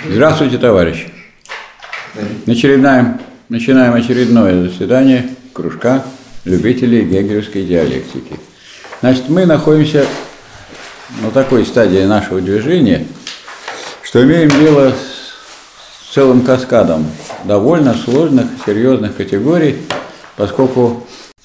Здравствуйте, товарищи. Начинаем очередное заседание кружка любителей гегелевской диалектики. Значит, мы находимся на такой стадии нашего движения, что имеем дело с целым каскадом довольно сложных, серьезных категорий, поскольку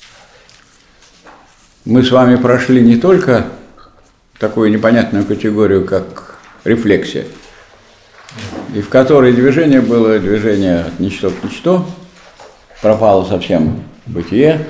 мы с вами прошли не только такую непонятную категорию, как рефлексия, и в которой движение было движение от ничто к ничто, пропало совсем бытие.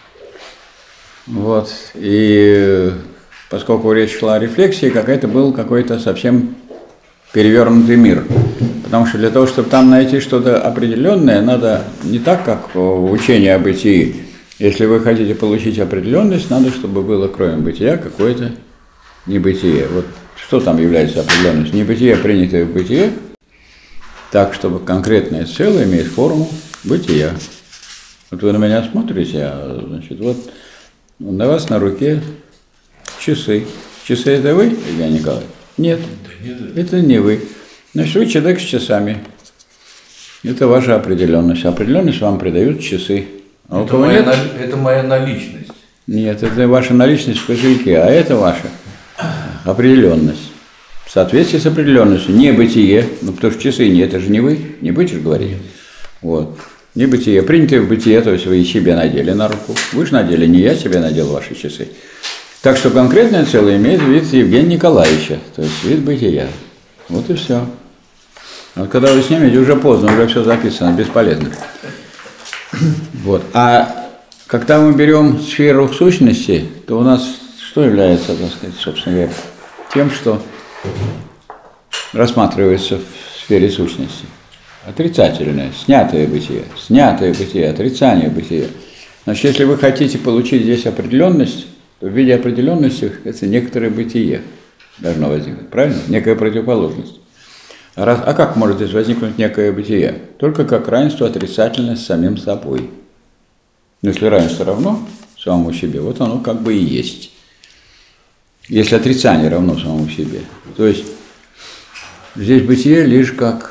Вот. И поскольку речь шла о рефлексии, был какой-то совсем перевернутый мир. Потому что для того, чтобы там найти что-то определенное, надо не так, как в учении о бытии. Если вы хотите получить определенность, надо, чтобы было кроме бытия какое-то небытие. Вот что там является определенностью? Небытие, принятое в бытие, так, чтобы конкретное целое имеет форму бытия. Вот вы на меня смотрите, значит, вот на вас на руке часы. Часы – это вы, Илья Николаевич? Нет, это не вы. Значит, вы человек с часами. Это ваша определенность. Определенность вам придают часы. А это моя наличность. Нет, это ваша наличность в кошельке, а это ваша определенность. В соответствии с определенностью. Не бытие, потому что часы не, это же не вы, не будете говорить. Вот. Не бытие. Принятое в бытие, то есть вы себе надели на руку. Вы же надели, не я себе надел ваши часы. Так что конкретное целое имеет вид Евгения Николаевича, то есть вид бытия. Вот и все. Вот когда вы снимете, уже поздно, уже все записано, бесполезно. Вот. А когда мы берем сферу сущности, то у нас что является, так сказать, собственно говоря, тем, что рассматривается в сфере сущности? Отрицательное, снятое бытие, отрицание бытия. Значит, если вы хотите получить здесь определенность, то в виде определенности это некоторое бытие должно возникнуть, правильно? Некая противоположность. А как может здесь возникнуть некое бытие? Только как равенство отрицательное с самим собой. Но если равенство равно самому себе, вот оно как бы и есть. Если отрицание равно самому себе, то есть здесь бытие лишь как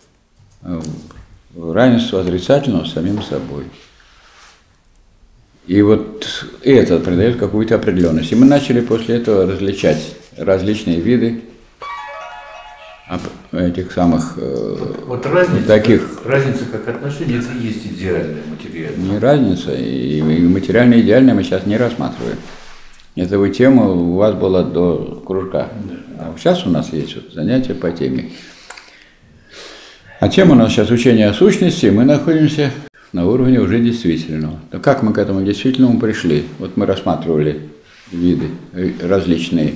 равенство отрицательного с самим собой. И вот это придает какую-то определенность. И мы начали после этого различать различные виды этих самых вот разница, таких. Разница как отношение, это и есть идеальное, материальное. Не разница, и материальное и идеальное мы сейчас не рассматриваем. Это вы тема у вас была до кружка. А сейчас у нас есть вот занятие по теме. А тема у нас сейчас учение о сущности, и мы находимся на уровне уже действительного. Но как мы к этому действительному пришли? Вот мы рассматривали виды, различные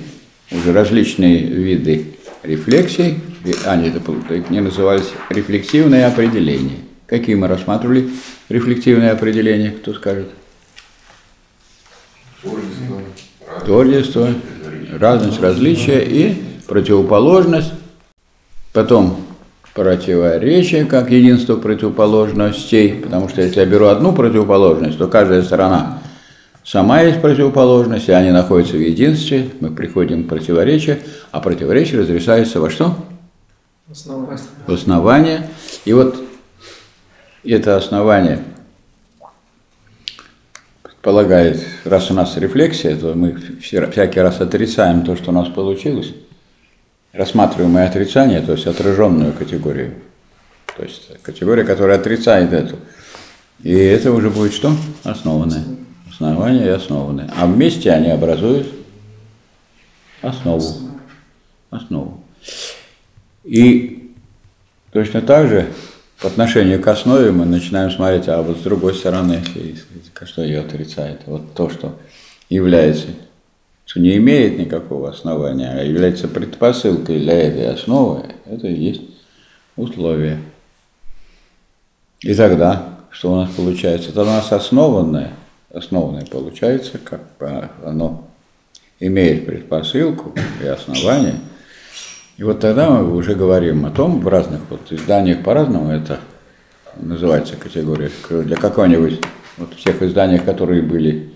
виды рефлексий, они назывались рефлексивные определения. Какие мы рассматривали рефлективные определения, кто скажет? Тождество, разность, различие и противоположность, потом противоречие как единство противоположностей, потому что если я беру одну противоположность, то каждая сторона сама есть противоположность, и они находятся в единстве, мы приходим к противоречию, а противоречие разрешается во что? В основание. И вот это основание предполагает, раз у нас рефлексия, то мы всякий раз отрицаем то, что у нас получилось, рассматриваем и отрицание, то есть отраженную категорию, то есть категория, которая отрицает эту. И это уже будет что? Основанное. Основание и основанное. А вместе они образуют основу. И точно так же по отношению к основе мы начинаем смотреть, а вот с другой стороны, что ее отрицает. Вот то, что является, что не имеет никакого основания, а является предпосылкой для этой основы, это и есть условие. И тогда, что у нас получается? Это у нас основанное получается, как оно имеет предпосылку и основание. И вот тогда мы уже говорим о том, в разных изданиях по-разному это называется категория. Для какой-нибудь, вот в тех изданиях, которые были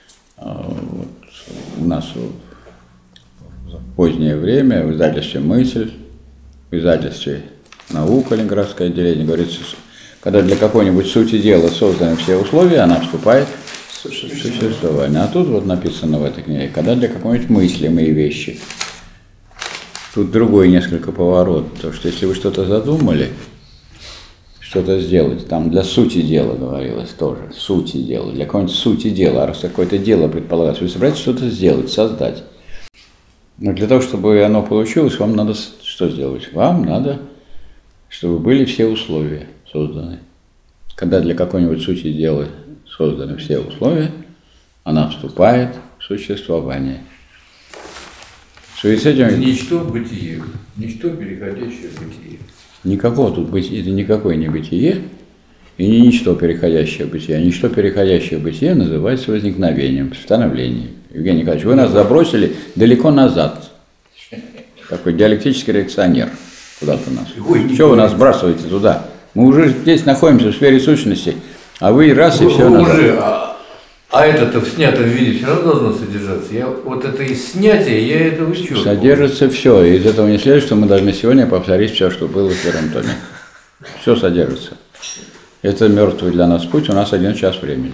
у нас в позднее время, в издательстве «Мысль», в издательстве наука, Ленинградское отделение, говорится, когда для какой-нибудь сути дела созданы все условия, она вступает в существование. А тут вот написано в этой книге, когда для какой-нибудь мыслимой вещи. Тут другой несколько поворот, потому что если вы что-то задумали, что-то сделать, там для сути дела говорилось тоже, сути дела, для какой-нибудь сути дела, а раз какое-то дело предполагается, вы собираетесь что-то сделать, создать. Но для того, чтобы оно получилось, вам надо что сделать? Вам надо, чтобы были все условия созданы. Когда для какой-нибудь сути дела созданы все условия, она вступает в существование. В связи с этим... Ничто бытие, ничто переходящее в бытие. Никакого тут бытия, это никакое не бытие, и не ничто переходящее в бытие. А ничто переходящее в бытие называется возникновением, становлением. Евгений Николаевич, вы нас забросили далеко назад. Такой диалектический реакционер куда-то нас. Что вы нас сбрасываете туда? Мы уже здесь находимся в сфере сущности, а вы раз и все назад. А это-то в снятом виде все равно должно содержаться. Вот это из снятия я это вычеркнул. Содержится все. И из этого не следует, что мы должны сегодня повторить все, что было в первом томе. Все содержится. Это мертвый для нас путь, у нас 1 час времени.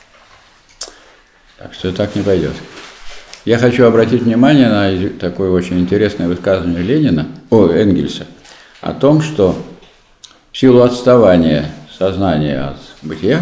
Так что так не пойдет. Я хочу обратить внимание на такое очень интересное высказывание Энгельса о том, что в силу отставания сознания от бытия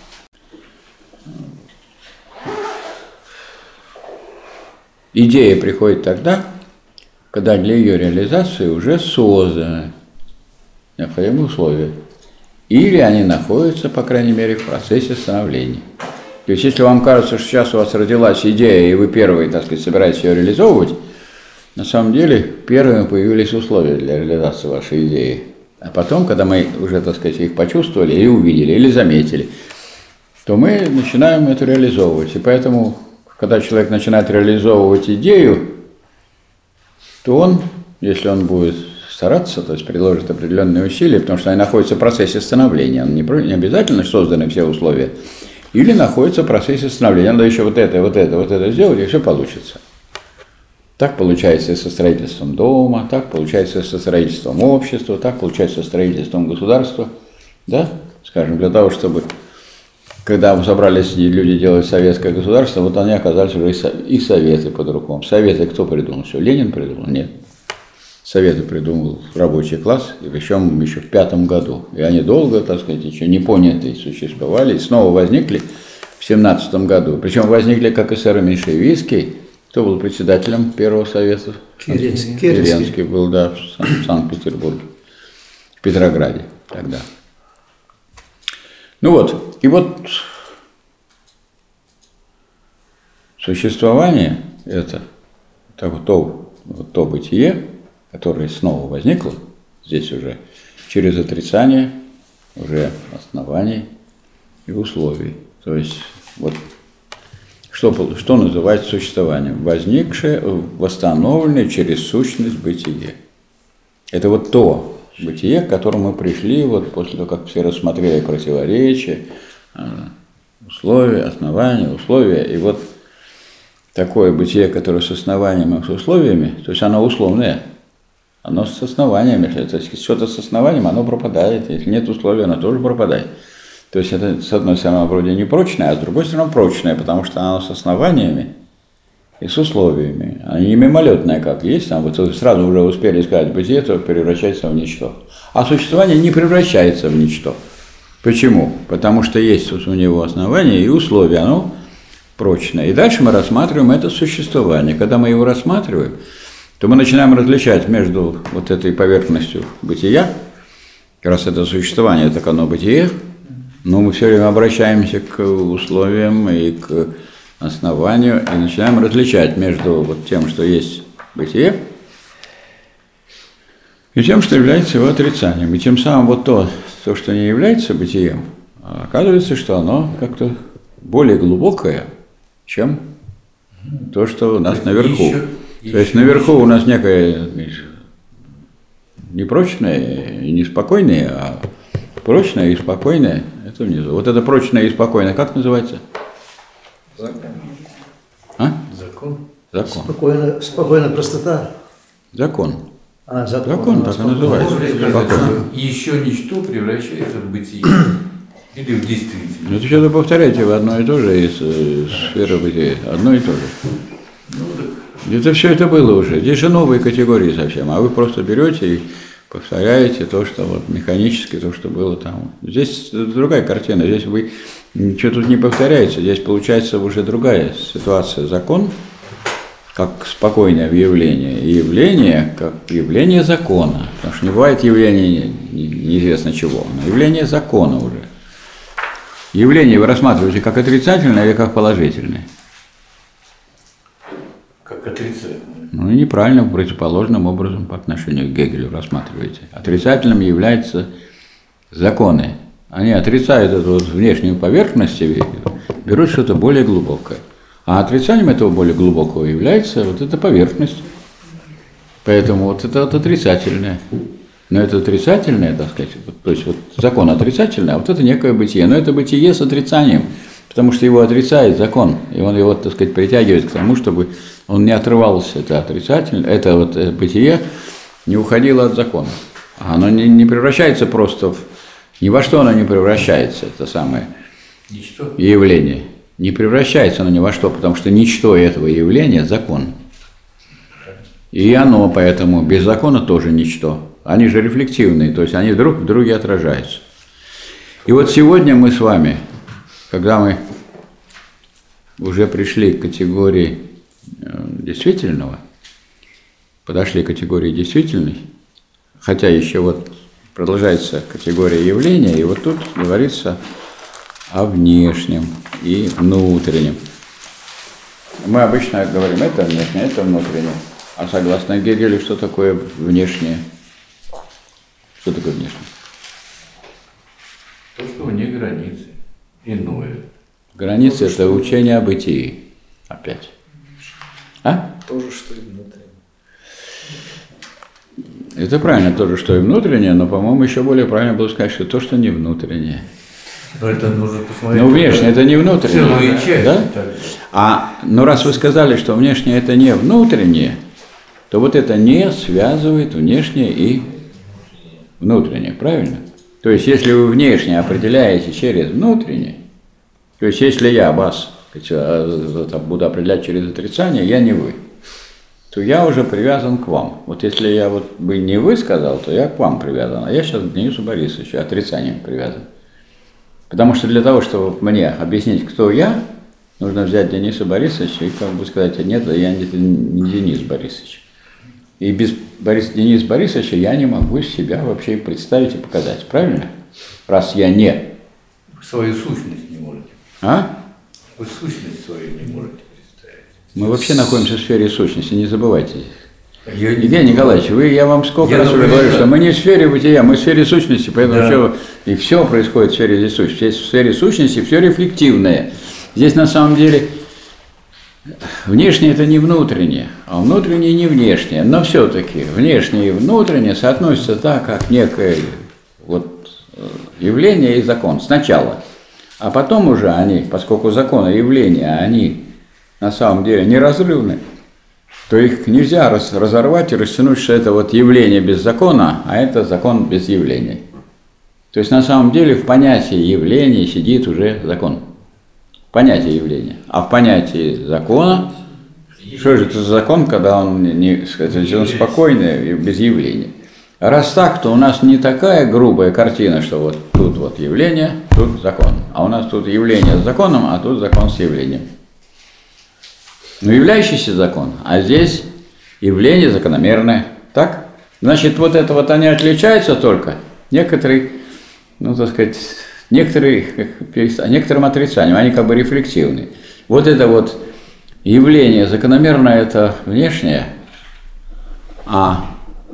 идея приходит тогда, когда для ее реализации уже созданы необходимые условия. Или они находятся, по крайней мере, в процессе становления. То есть, если вам кажется, что сейчас у вас родилась идея, и вы первые, так сказать, собираетесь ее реализовывать, на самом деле первыми появились условия для реализации вашей идеи. А потом, когда мы уже, так сказать, их почувствовали, или увидели, или заметили, то мы начинаем это реализовывать. И поэтому, когда человек начинает реализовывать идею, то он, если он будет стараться, то есть приложит определенные усилия, потому что они находятся в процессе становления, он не обязательно созданы все условия, или находится в процессе становления, надо еще вот это сделать, и все получится. Так получается и со строительством дома, так получается и со строительством общества, так получается со строительством государства, да, скажем, для того, чтобы, когда собрались люди делать советское государство, вот они оказались уже и советы под рукой. Советы кто придумал? Все, Ленин придумал? Нет. Советы придумал рабочий класс, и причем еще в 5-м году. И они долго, так сказать, еще не понятые существовали, и снова возникли в 17-м году. Причем возникли как эсеры меньшевистский. Кто был председателем первого совета? Керенский был, да, в Санкт-Петербурге, в Петрограде тогда. Ну вот, и вот существование это то бытие, которое снова возникло здесь уже через отрицание уже оснований и условий. То есть вот что называется существованием? Возникшее, восстановленное через сущность бытие. Это вот то бытие, к которому мы пришли вот после того, как все рассмотрели противоречия, условия, основания, условия. И вот такое бытие, которое с основанием и с условиями, то есть оно условное, оно с основаниями. То есть что-то с основанием, оно пропадает. Если нет условий, оно тоже пропадает. То есть это, с одной стороны, вроде не прочное, а с другой стороны, прочное, потому что оно с основаниями и с условиями. А не мимолетное, как есть, там вот сразу уже успели сказать, бытие, то превращается в ничто. А существование не превращается в ничто. Почему? Потому что есть у него основания и условия, оно прочное. И дальше мы рассматриваем это существование. Когда мы его рассматриваем, то мы начинаем различать между вот этой поверхностью бытия, как раз это существование, так оно бытие, но мы все время обращаемся к условиям и к основанию, и начинаем различать между вот тем, что есть бытие, и тем, что является его отрицанием. И тем самым вот то, что не является бытием, оказывается, что оно как-то более глубокое, чем то, что у нас наверху. То есть наверху у нас некое непрочное и неспокойное, а прочное и спокойное – это внизу. Вот это прочное и спокойное как называется? Закон. А? Закон. Закон. Спокойная простота. Закон. Закон так и называется. Можно сказать, что еще ничто превращается в бытие или в действительность. Это что-то повторяете в одно и то же из сферы бытия. Одно и то же. Ну, так. Это все это было уже. Здесь же новые категории совсем, а вы просто берете и повторяете то, что вот механически, то, что было там. Здесь другая картина. Здесь вы ничего тут не повторяете. Здесь получается уже другая ситуация. Закон как спокойное явление, и явление как явление закона. Потому что не бывает явления неизвестно чего, но явление закона уже. Явление вы рассматриваете как отрицательное или как положительное? Как отрицательное. Ну и неправильно, противоположным образом по отношению к Гегелю рассматриваете. Отрицательным являются законы. Они отрицают эту вот внешнюю поверхность и берут что-то более глубокое. А отрицанием этого более глубокого является вот эта поверхность. Поэтому вот это вот отрицательное. Но это отрицательное, так сказать, то есть вот закон отрицательный, а вот это некое бытие. Но это бытие с отрицанием, потому что его отрицает закон, и он его, так сказать, притягивает к тому, чтобы он не отрывался, это отрицательное, это вот бытие не уходило от закона. А оно не превращается просто в... Ни во что оно не превращается, это самое Ничто. явление. Не превращается оно ни во что, потому что ничто этого явления – закон. И оно поэтому без закона тоже ничто. Они же рефлективные, то есть они друг в друге отражаются. И вот сегодня мы с вами, когда мы уже пришли к категории действительного, подошли к категории действительной, хотя еще вот продолжается категория явления, и вот тут говорится о внешнем и внутреннем. Мы обычно говорим, это внешнее, это внутреннее. А согласно Гегелю, что такое внешнее? Что такое внешнее? То, что вне границы, иное. Граница – это учение о бытии. Опять. А? То же, что и внутреннее. Это правильно, то же, что и внутреннее, но, по-моему, еще более правильно было сказать, что то, что не внутреннее. Но это нужно посмотреть. Но внешнее – это не внутреннее. Целую часть. Да? Но раз вы сказали, что внешнее – это не внутреннее, то вот это не связывает внешнее и внутреннее, правильно? То есть, если вы внешнее определяете через внутреннее, то есть, если я вас буду определять через отрицание, я не вы, то я уже привязан к вам. Вот если я вот бы не вы сказал, то я к вам привязан, а я сейчас к Денису Борисовичу отрицанием привязан. Потому что для того, чтобы мне объяснить, кто я, нужно взять Дениса Борисовича и как бы сказать, нет, я не Денис Борисович. И без Дениса Борисовича я не могу себя вообще представить и показать, правильно? Раз я не. Свою сущность не можете. А? Вы сущность свою не можете представить. Мы вообще находимся в сфере сущности, не забывайте. Евгений Николаевич, я вам сколько раз уже говорю, что мы не в сфере бытия, мы в сфере сущности, поэтому все происходит в сфере сущности. Здесь в сфере сущности все рефлективное. Здесь на самом деле внешнее это не внутреннее, а внутреннее не внешнее. Но все-таки внешнее и внутреннее соотносятся так, как некое вот явление и закон сначала. А потом уже они, поскольку закон и явления, они на самом деле неразрывны, то их нельзя разорвать и растянуть, что это вот явление без закона, а это закон без явления. То есть на самом деле в понятии явления сидит уже закон. Понятие явления. А в понятии закона, что же это за закон, когда он, он спокойный и без явления. Раз так, то у нас не такая грубая картина, что вот тут вот явление, тут закон. А у нас тут явление с законом, а тут закон с явлением. Ну, являющийся закон, а здесь явление закономерное. Так? Значит, вот это вот они отличаются только некоторые, ну, так сказать, некоторым отрицанием, они как бы рефлексивны. Вот это вот явление закономерное – это внешнее, а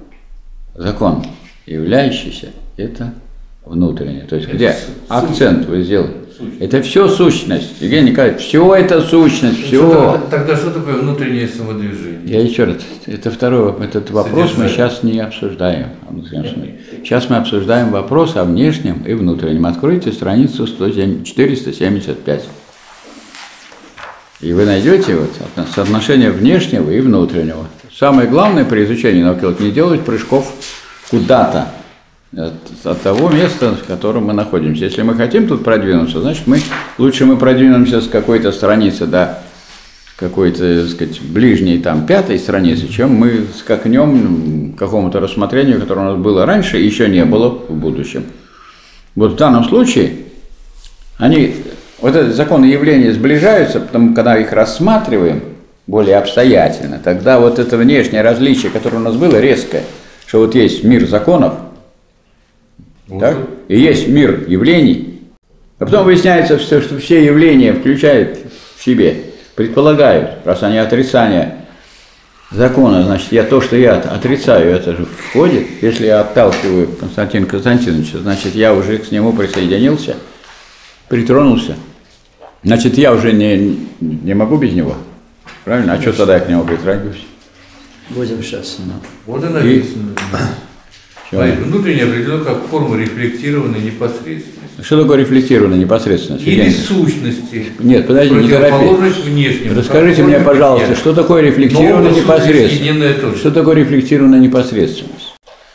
закон являющийся – это внутреннее. То есть это где акцент вы сделали? Это все сущность. Евгений Николаевич, все это сущность, все. Тогда что такое внутреннее самодвижение? Я еще раз, этот вопрос мы сейчас не обсуждаем. Сейчас мы обсуждаем вопрос о внешнем и внутреннем. Откройте страницу 475. И вы найдете вот соотношение внешнего и внутреннего. самое главное при изучении науки вот не делать прыжков куда-то от того места, в котором мы находимся. Если мы хотим тут продвинуться, значит лучше мы продвинемся с какой-то страницы до какой-то, так сказать, ближней там 5-й страницы, чем мы скакнем к какому-то рассмотрению, которое у нас было раньше и еще не было в будущем. Вот в данном случае вот эти законы явления сближаются, потому когда их рассматриваем более обстоятельно, тогда вот это внешнее различие, которое у нас было резкое, что вот есть мир законов, так, и есть мир явлений, а потом выясняется, что все явления включают в себе, предполагают, раз они отрицания закона, значит, то, что я отрицаю, это же входит. Если я отталкиваю Константина Константиновича, значит, я уже к нему присоединился, притронулся. Значит, я уже не могу без него. Правильно? А что тогда я к нему притрагиваюсь? Будем сейчас. Вот и написано. Внутренне определено как форма рефлектированной непосредственности. Что такое рефлектированная непосредственность? Или сущности. Нет, подожди, не торопись. Расскажите мне, пожалуйста, что такое рефлектированная непосредственность? Что такое рефлектированная непосредственность?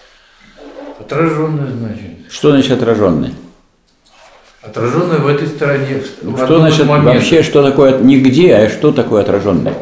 Отраженная, значит. Что значит отраженная? Отраженная в этой стороне. Что значит вообще, что такое нигде, а что такое отраженная?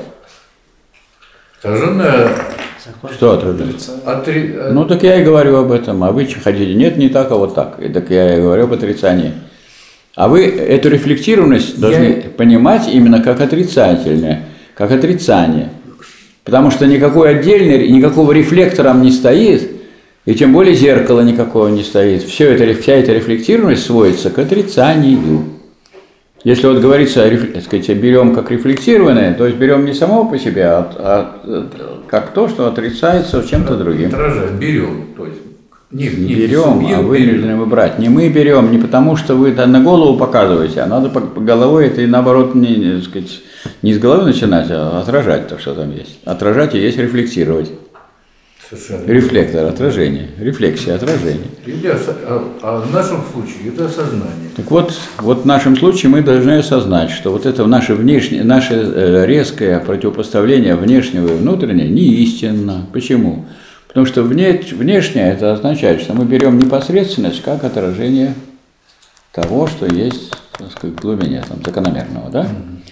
Отраженная. Что отраженное? Ну, так я и говорю об этом. А вы хотите, нет, не так, а вот так. И так я и говорю об отрицании. А вы эту рефлектированность должны понимать именно как отрицательное, как отрицание. Потому что никакой отдельный, никакого рефлектора не стоит, и тем более зеркала никакого не стоит. Вся эта рефлектированность сводится к отрицанию. Если вот говорится, так сказать, берем как рефлектированное, то есть берем не само по себе, а как то, что отрицается чем-то другим. Отражаем, берем. То есть, не берем, а вынуждены выбрать. Не мы берем, не потому что вы на голову показываете, а надо по головой это и наоборот не, так сказать, не с головы начинать, а отражать то, что там есть. Отражать и есть рефлексировать. Совершенно. Рефлектор, отражение, рефлексия, отражение. А в нашем случае это осознание. Так вот в нашем случае мы должны осознать, что вот это наше резкое противопоставление внешнего и внутреннего не истинно. Почему? Потому что внешнее это означает, что мы берем непосредственность как отражение того, что есть, так сказать, в глубине там, закономерного, да?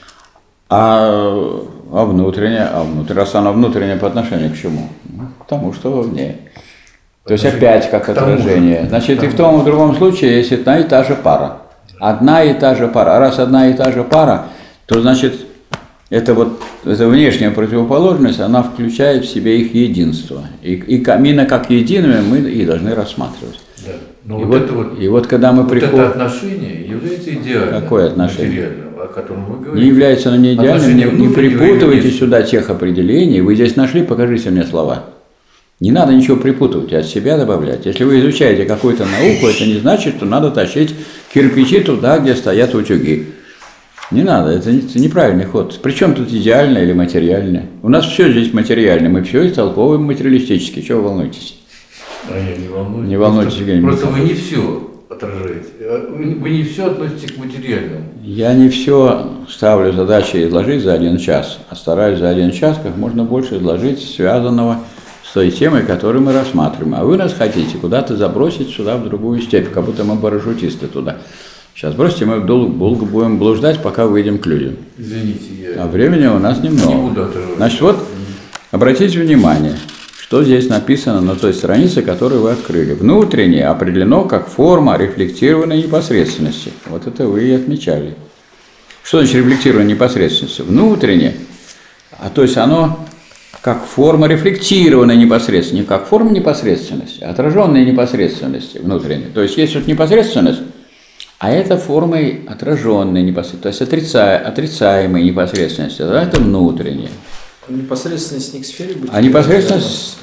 А внутреннее, раз оно внутреннее по отношению к чему? К тому, что вовне. То есть опять как отражение. Значит, и в том и в другом случае есть одна и та же пара. Одна и та же пара. А раз одна и та же пара, то значит, эта внешняя противоположность, она включает в себе их единство. И именно как единое мы и должны рассматривать. Да. Но и вот когда мы приходим... это отношение является идеальным. Какое отношение? Материальным, о котором вы говорите. Не является оно не идеальным, не припутывайте сюда тех определений. Вы здесь нашли, покажите мне слова. Не надо ничего припутывать, от себя добавлять. Если вы изучаете какую-то науку, это не значит, что надо тащить кирпичи туда, где стоят утюги. Не надо, это неправильный ход. Причем тут идеальное или материальное? У нас все здесь материальное, мы все истолковываем материалистически. Чего вы волнуетесь? А я не волнуюсь. Не волнуйтесь, просто вы не все отражаете. Вы не все относитесь к материальному. Я не все ставлю задачи изложить за 1 час, а стараюсь за 1 час как можно больше изложить связанного с той темой, которую мы рассматриваем. А вы нас хотите куда-то забросить сюда в другую степь, как будто мы парашютисты туда. Сейчас бросьте, мы долго будем блуждать, пока выйдем к людям. Извините, а времени у нас немного. Не буду отрывать. Значит, вот обратите внимание, что здесь написано на той странице, которую вы открыли. Внутреннее определено как форма рефлектированной непосредственности. Вот это вы и отмечали. Что значит рефлектированная непосредственность? Внутреннее, то есть оно как форма рефлектированной непосредственности, не как форма непосредственности, а отраженной непосредственности внутренней. То есть есть вот непосредственность, а это формой отраженной непосредственности, то есть отрицаемой непосредственности, а это внутреннее. Непосредственность не к сфере бытия. А непосредственность,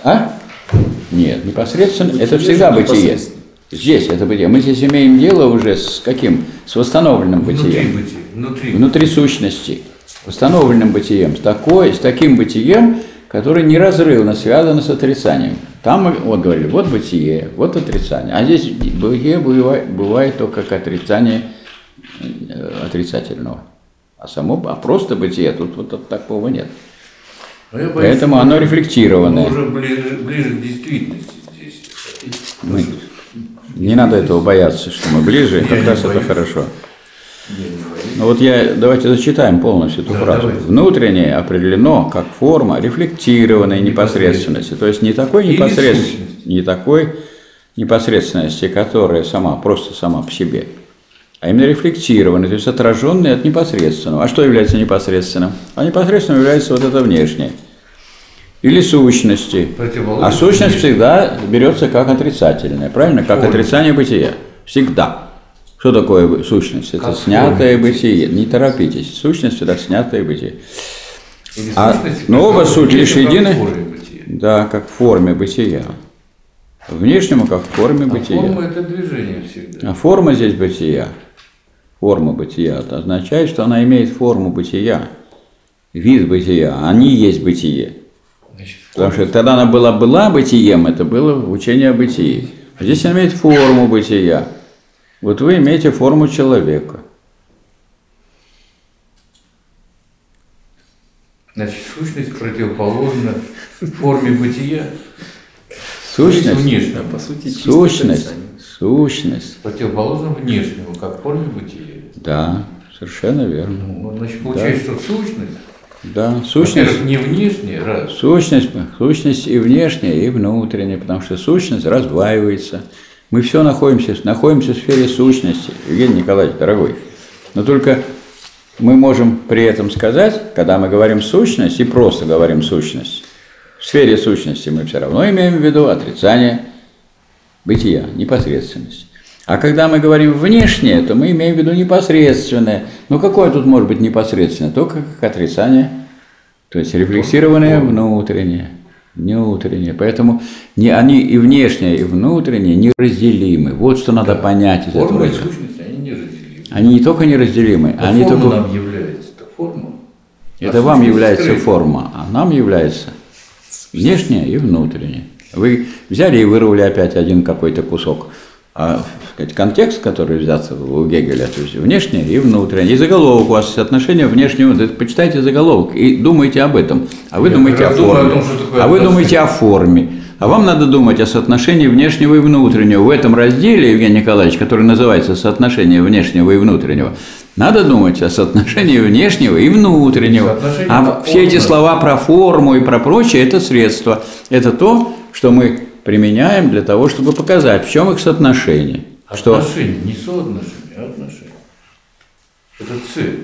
Нет, непосредственно, бытие это всегда бытие. Здесь это бытие. Мы здесь имеем дело уже с каким? С восстановленным бытием. Внутри сущности. Восстановленным бытием. С таким бытием, которое неразрывно связано с отрицанием. Там мы вот говорили, вот бытие, вот отрицание. А здесь бытие бывает только как отрицание отрицательного. А просто бытие, тут вот такого нет. Поэтому оно рефлектированное. Уже ближе к действительности здесь. Не надо этого бояться, что мы ближе, как раз это хорошо. Ну вот давайте зачитаем полностью эту фразу. Давайте. Внутреннее определено как форма рефлектированной непосредственности. То есть не такой непосредственности, которая просто сама по себе, а именно рефлектированной, то есть отраженной от непосредственного. А что является непосредственным? А непосредственным является вот это внешнее. Или сущности. А сущность всегда берется как отрицательная, правильно? Как отрицание бытия. Всегда. Что такое сущность? Это снятое бытие. Не торопитесь. Сущность – это снятое бытие. Но оба суть лишь едины. Да, как в форме бытия. Внешнему, как в форме бытия. Форма – это движение всегда. А форма здесь бытия. Форма бытия. Это означает, что она имеет форму бытия. Вид бытия. Они есть бытие. Потому что тогда она была бытием, это было учение о бытии. А здесь она имеет форму бытия. Вот вы имеете форму человека. Значит, сущность противоположна форме бытия. Сущность, внешнему. По сути, сущность. Противоположна внешнему, как форме бытия. Да, совершенно верно. Ну, значит, получается, что сущность, да, сущность, не внешняя, раз. Сущность и внешняя, и внутренняя, потому что сущность раздваивается. Мы все находимся в сфере сущности, Евгений Николаевич, дорогой. Но только мы можем при этом сказать, когда мы говорим сущность и просто говорим сущность, в сфере сущности мы все равно имеем в виду отрицание бытия, непосредственность. А когда мы говорим внешнее, то мы имеем в виду непосредственное. Ну какое тут может быть непосредственное? Только как отрицание, то есть рефлексированное внутреннее. Поэтому они и внешнее, и внутреннее неразделимы. Вот что надо понять из этого. Форма и сущность, они неразделимы. Они не только неразделимы, они форма только... нам является форма. Это вам является форма, а нам является внешнее и внутреннее. Вы взяли и вырвали опять один какой-то кусок. А сказать, контекст, который взят у Гегеля, то есть внешнее и внутреннее. И заголовок у вас отношение внешнего, почитайте заголовок и думайте об этом. А вы думаете о форме. Вы думаете о форме. А вам надо думать о соотношении внешнего и внутреннего. В этом разделе, Евгений Николаевич, который называется «Соотношение внешнего и внутреннего», надо думать о соотношении внешнего и внутреннего. А все эти слова про форму и про прочее – это средства. Это то, что мы применяем для того, чтобы показать, в чем их соотношение. Отношения, не соотношения, а отношения. Это цель.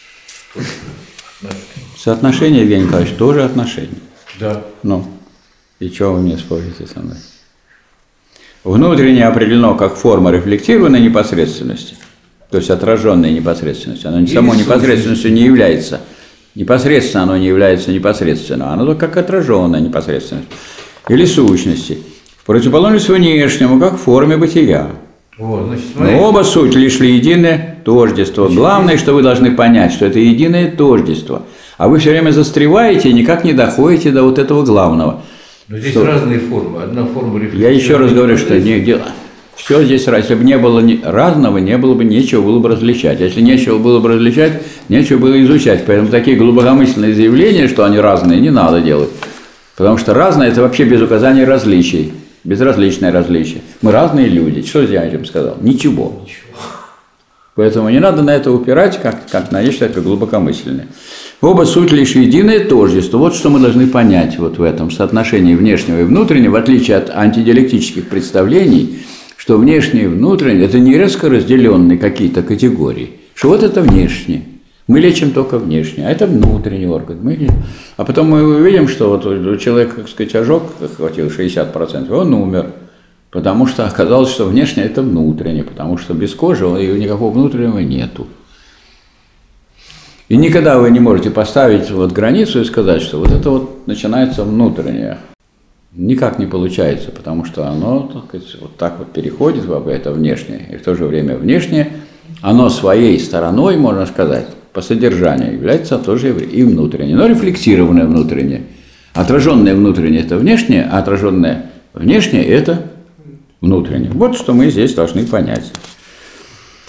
Соотношение, Евгений Николаевич, тоже отношение. Да. Ну, и что вы мне спорите со мной? Внутреннее определено как форма рефлектированной непосредственности, то есть отраженной непосредственности. Оно само непосредственностью не является. Непосредственно оно не является непосредственным, оно только как отраженная непосредственность. Или сущности. В противоположность внешнему, как в форме бытия. Вот, значит, но оба суть лишь единое тождество. Главное, что вы должны понять, что это единое тождество. А вы все время застреваете и никак не доходите до вот этого главного. Но здесь разные формы. Одна форма рефлексии. Я еще раз говорю, что все здесь, если бы не было разного, не было бы нечего было бы различать. Если нечего было бы различать, нечего было изучать. Поэтому такие глубокомысленные заявления, что они разные, не надо делать. Потому что разное – это вообще без указания различий, безразличное различие. Мы разные люди. Что я этим сказал? Ничего. Поэтому не надо на это упирать, как на нечто такое глубокомысленное. Оба суть лишь единое тождество. Вот что мы должны понять вот в этом соотношении внешнего и внутреннего, в отличие от антидиалектических представлений, что внешнее и внутреннее – это не резко разделенные какие-то категории, что вот это внешнее. Мы лечим только внешне, а это внутренний орган. А потом мы увидим, что вот у человека, так сказать, ожог охватил 60%, он умер, потому что оказалось, что внешнее – это внутреннее, потому что без кожи никакого внутреннего нету. И никогда вы не можете поставить вот границу и сказать, что вот это вот начинается внутреннее. Никак не получается, потому что оно, так сказать, вот так вот переходит в это внешнее, и в то же время внешнее, оно своей стороной, можно сказать, по содержанию является тоже и внутреннее, но рефлексированное внутреннее. Отраженное внутреннее – это внешнее, а отраженное внешнее – это внутреннее. Вот что мы здесь должны понять.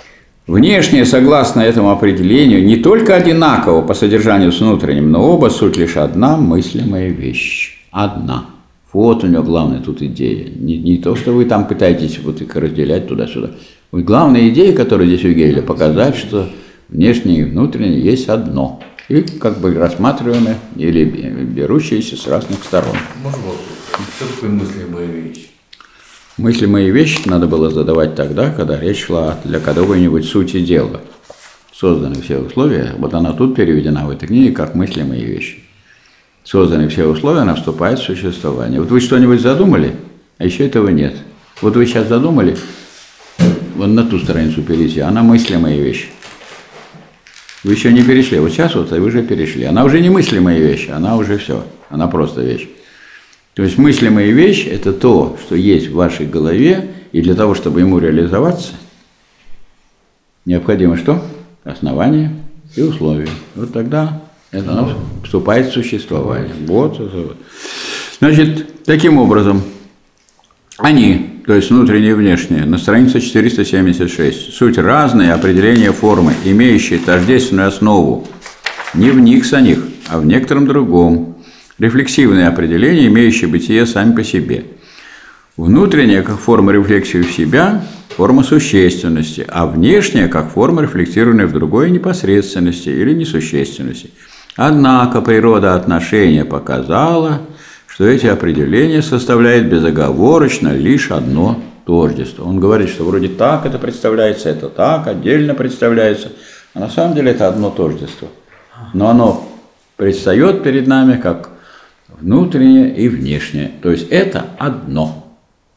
Внешнее, согласно этому определению, не только одинаково по содержанию с внутренним, но оба суть лишь одна мыслимая вещь. Одна. Вот у него главная тут идея. Не то, что вы там пытаетесь вот их разделять туда-сюда. Вот главная идея, которая здесь у Гегеля, показать, что внешнее и внутреннее есть одно. И как бы рассматриваемые или берущиеся с разных сторон. Можно вопрос? Что такое мыслимая вещь? Мыслимые вещи надо было задавать тогда, когда речь шла для какой-нибудь сути дела. Созданы все условия, вот она тут переведена в этой книге как мыслимые вещи. Созданы все условия, она вступает в существование. Вот вы что-нибудь задумали, а еще этого нет. Вот вы сейчас задумали, вот на ту страницу перейти, она мыслимая вещь. Вы еще не перешли, вот сейчас вот вы уже перешли. Она уже не мыслимая вещь, она уже все, она просто вещь. То есть мыслимая вещь – это то, что есть в вашей голове, и для того, чтобы ему реализоваться, необходимо что? Основание и условия. Вот тогда это оно вступает в существование. Вот. Значит, таким образом, они, то есть внутреннее и внешнее, на странице 476, суть разные определения формы, имеющие тождественную основу не в них самих, а в некотором другом. Рефлексивные определения, имеющие бытие сами по себе. Внутренняя, как форма рефлексии в себя, форма существенности, а внешняя, как форма рефлексированная в другой непосредственности или несущественности. Однако природа отношения показала, что эти определения составляют безоговорочно лишь одно тождество. Он говорит, что вроде так это представляется, это так, отдельно представляется, а на самом деле это одно тождество. Но оно предстает перед нами как внутреннее и внешнее. То есть это одно.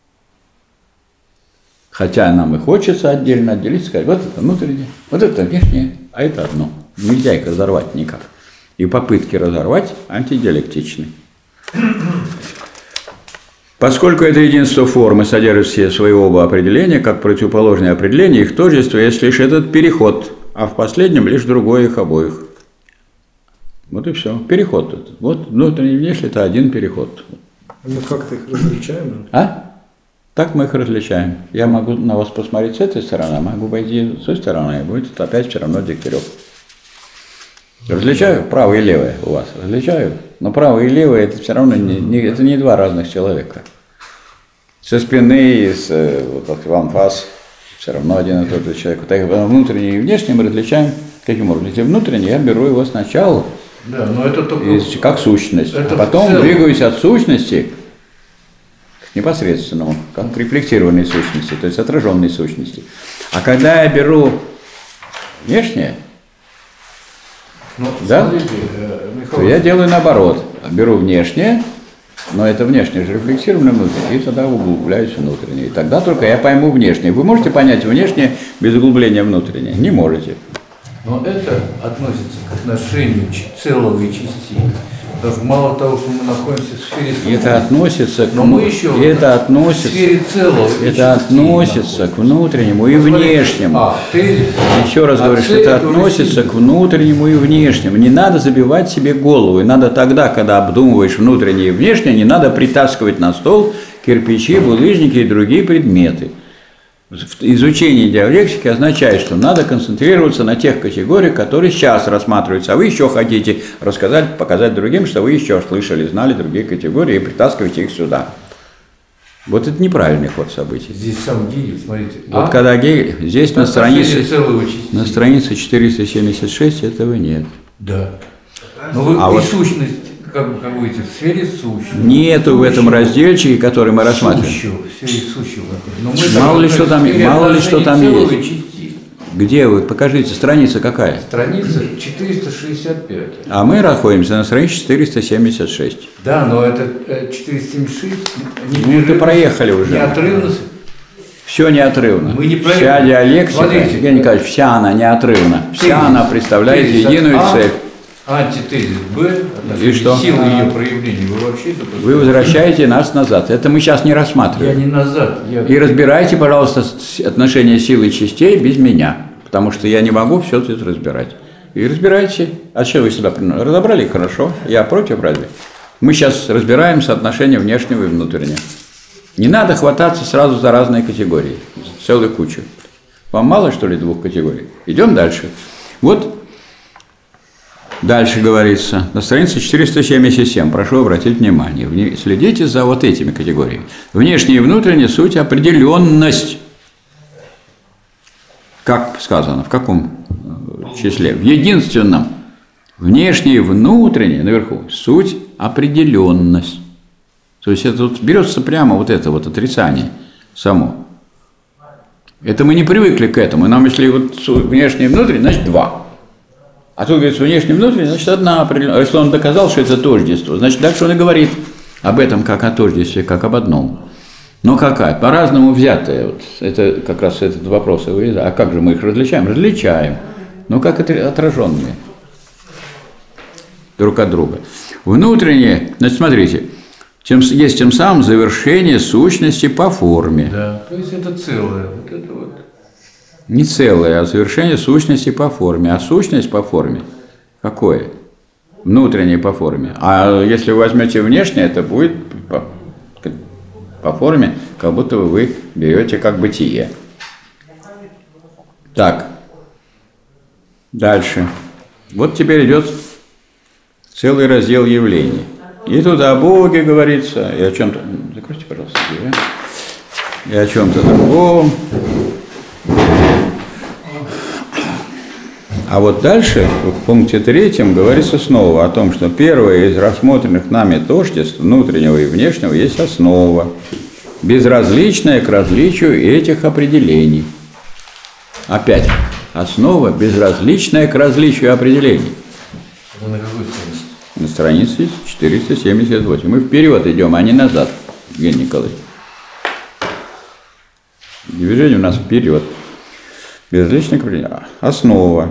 Хотя нам и хочется отдельно отделить, сказать, вот это внутреннее, вот это внешнее, а это одно. Нельзя их разорвать никак. И попытки разорвать антидиалектичны. Поскольку это единство формы содержит все свои оба определения, как противоположные определения, их тождество есть лишь этот переход, а в последнем лишь другое их обоих. Вот и все. Переход этот. Вот внутренний и внешний – это один переход. Мы как-то их различаем? А? Так мы их различаем. Я могу на вас посмотреть с этой стороны, а могу пойти с той стороны, и будет опять все равно Дегтярев. Различаю правое и левое у вас. Различаю. Но правое и левое – это все равно это не два разных человека. Со спины, вот в анфас все равно один и тот же человек. Так, внутренний и внешний мы различаем. Каким образом? Если внутренний, я беру его сначала. Да, но это только... Как сущность. Это потом двигаюсь от сущности к непосредственному, как к рефлектированной сущности, то есть отраженной сущности. А когда я беру внешнее, да, то я делаю наоборот. Беру внешнее, но это внешнее же рефлексированное внутреннее, и тогда углубляюсь в внутреннее. И тогда только я пойму внешнее. Вы можете понять внешнее без углубления внутреннее? Не можете. Но это относится к отношению целого и части. Потому что мало того, что мы находимся в сфере сущности, это относится но мы еще в сфере целого и это относится к внутреннему и внешнему. Еще раз говорю, что это относится к внутреннему и внешнему. Не надо забивать себе голову. И надо тогда, когда обдумываешь внутреннее и внешнее, не надо притаскивать на стол кирпичи, булыжники и другие предметы. Изучение диалектики означает, что надо концентрироваться на тех категориях, которые сейчас рассматриваются, а вы еще хотите рассказать, показать другим, что вы еще слышали, знали другие категории и притаскиваете их сюда. Вот это неправильный ход событий. Здесь сам Гегель, смотрите. Вот когда Гегель, здесь на странице 476 этого нет. Да. Но вы и сущность. Как вы говорите, в сфере сущего. Нету в этом разделчике, который мы рассматриваем. В сфере сущего. Мало ли что там есть. Где вы? Покажите, страница какая? Страница 465. А мы находимся на странице 476. Да, но это 476. Ну, это проехали уже. Неотрывно. Все неотрывно. Мы не проехали. Вся диалектика, Евгений Николаевич, вся она неотрывна. Вся она представляет единую цель. Антитезис Б, и что? Силы ее проявления, вы вообще это просто... Вы возвращаете нас назад. Это мы сейчас не рассматриваем. Я не назад. И разбирайте, пожалуйста, отношения сил и частей без меня, потому что я не могу все это разбирать. И разбирайте. А что вы сюда приняли? Разобрали? Хорошо. Я против разве? Мы сейчас разбираем соотношение внешнего и внутреннего. Не надо хвататься сразу за разные категории. Целую кучу. Вам мало, что ли, двух категорий? Идем дальше. Вот дальше говорится, на странице 477, прошу обратить внимание, следите за вот этими категориями. Внешняя и внутренняя суть определенность. Как сказано, в каком числе? В единственном. Внешняя и внутренняя, наверху, суть определенность. То есть это тут берется прямо вот это вот отрицание само. Это мы не привыкли к этому. Нам если вот внешнее и внутреннее, значит два. А тут говорится внешнее и внутреннее, значит одна определенная. Если он доказал, что это тождество, значит дальше он и говорит об этом как о тождестве, как об одном. Но какая? По-разному взятая. Вот это как раз этот вопрос. А как же мы их различаем? Различаем. Но как это отраженные друг от друга. Внутреннее, значит, смотрите, есть тем самым завершение сущности по форме. Да, то есть это целое. Вот это вот. Не целое, а завершение сущности по форме. А сущность по форме какое? Внутреннее по форме. А если вы возьмете внешнее, это будет по форме, как будто вы берете как бытие. Так. Дальше. Вот теперь идет целый раздел явлений. И тут о Боге говорится, и о чем-то... Закройте, пожалуйста, дверь. И о чем-то другом. А вот дальше, в пункте 3 говорится снова о том, что первое из рассмотренных нами тождеств, внутреннего и внешнего, есть основа, безразличная к различию этих определений. Опять, основа, безразличная к различию определений. Это на какой странице? На странице 478. Мы вперед идем, а не назад, Евгений Николаевич. Движение у нас вперед. Безразличное к определению. Основа.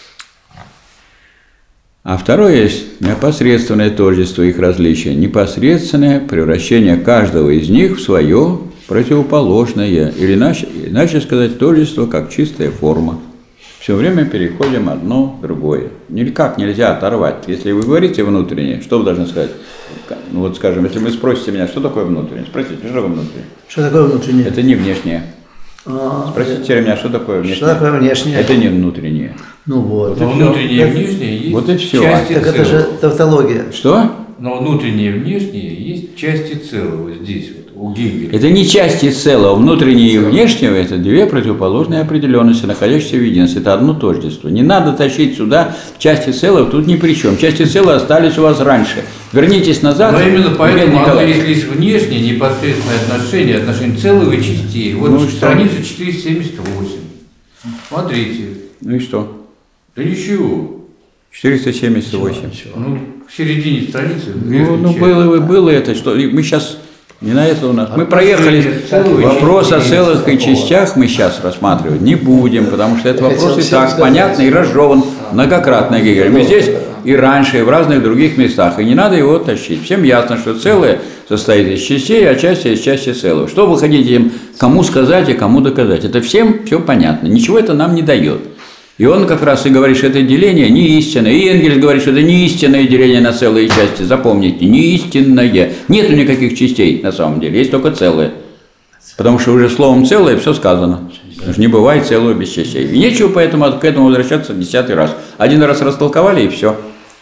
А второе есть непосредственное тождество их различия, непосредственное превращение каждого из них в свое противоположное, или иначе сказать, тождество как чистая форма. Все время переходим одно в другое. Никак нельзя оторвать. Если вы говорите внутреннее, что вы должны сказать? Ну вот скажем, если вы спросите меня, что такое внутреннее, спросите, что такое внутреннее? Что такое внутреннее? Это не внешнее. Спросите меня, что такое внешнее? Что такое внешнее? Это не внутреннее. Ну вот. Но внутреннее и внешнее есть вот и все. части Так это же тавтология. Что? Но внутреннее и внешнее есть части целого здесь, вот, у Гегеля. Это не части целого. Внутреннее и внешнего – это две противоположные определенности, находящиеся в единстве. Это одно тождество. Не надо тащить сюда части целого, тут ни при чем. Части целого остались у вас раньше. Вернитесь назад. Но именно поэтому оно, если есть внешнее непосредственное отношение целых и частей. Вот Ну, страница 478. Смотрите. Ну и что? Да ничего. 478. Ну, в середине страницы. Ну было это, что мы сейчас не на это у нас. Мы проехали вопрос о целых и частях, мы сейчас рассматривать не будем, потому что этот вопрос и так понятный и разжеван многократно Гегелем. Мы здесь и раньше, и в разных других местах, и не надо его тащить. Всем ясно, что целое состоит из частей, а части из части целого. Что вы хотите им кому сказать и кому доказать? Это всем все понятно. Ничего это нам не дает. И он как раз и говорит, что это деление не истинное. И Энгельс говорит, что это не истинное деление на целые части. Запомните, не истинное. Нету никаких частей на самом деле, есть только целое. Потому что уже словом целое все сказано. Потому что не бывает целого без частей. И нечего поэтому к этому возвращаться 10-й раз. Один раз растолковали и все.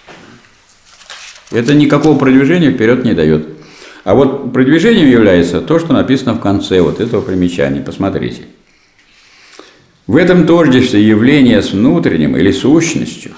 Это никакого продвижения вперед не дает. А вот продвижением является то, что написано в конце вот этого примечания. Посмотрите. В этом тождестве явление с внутренним или сущностью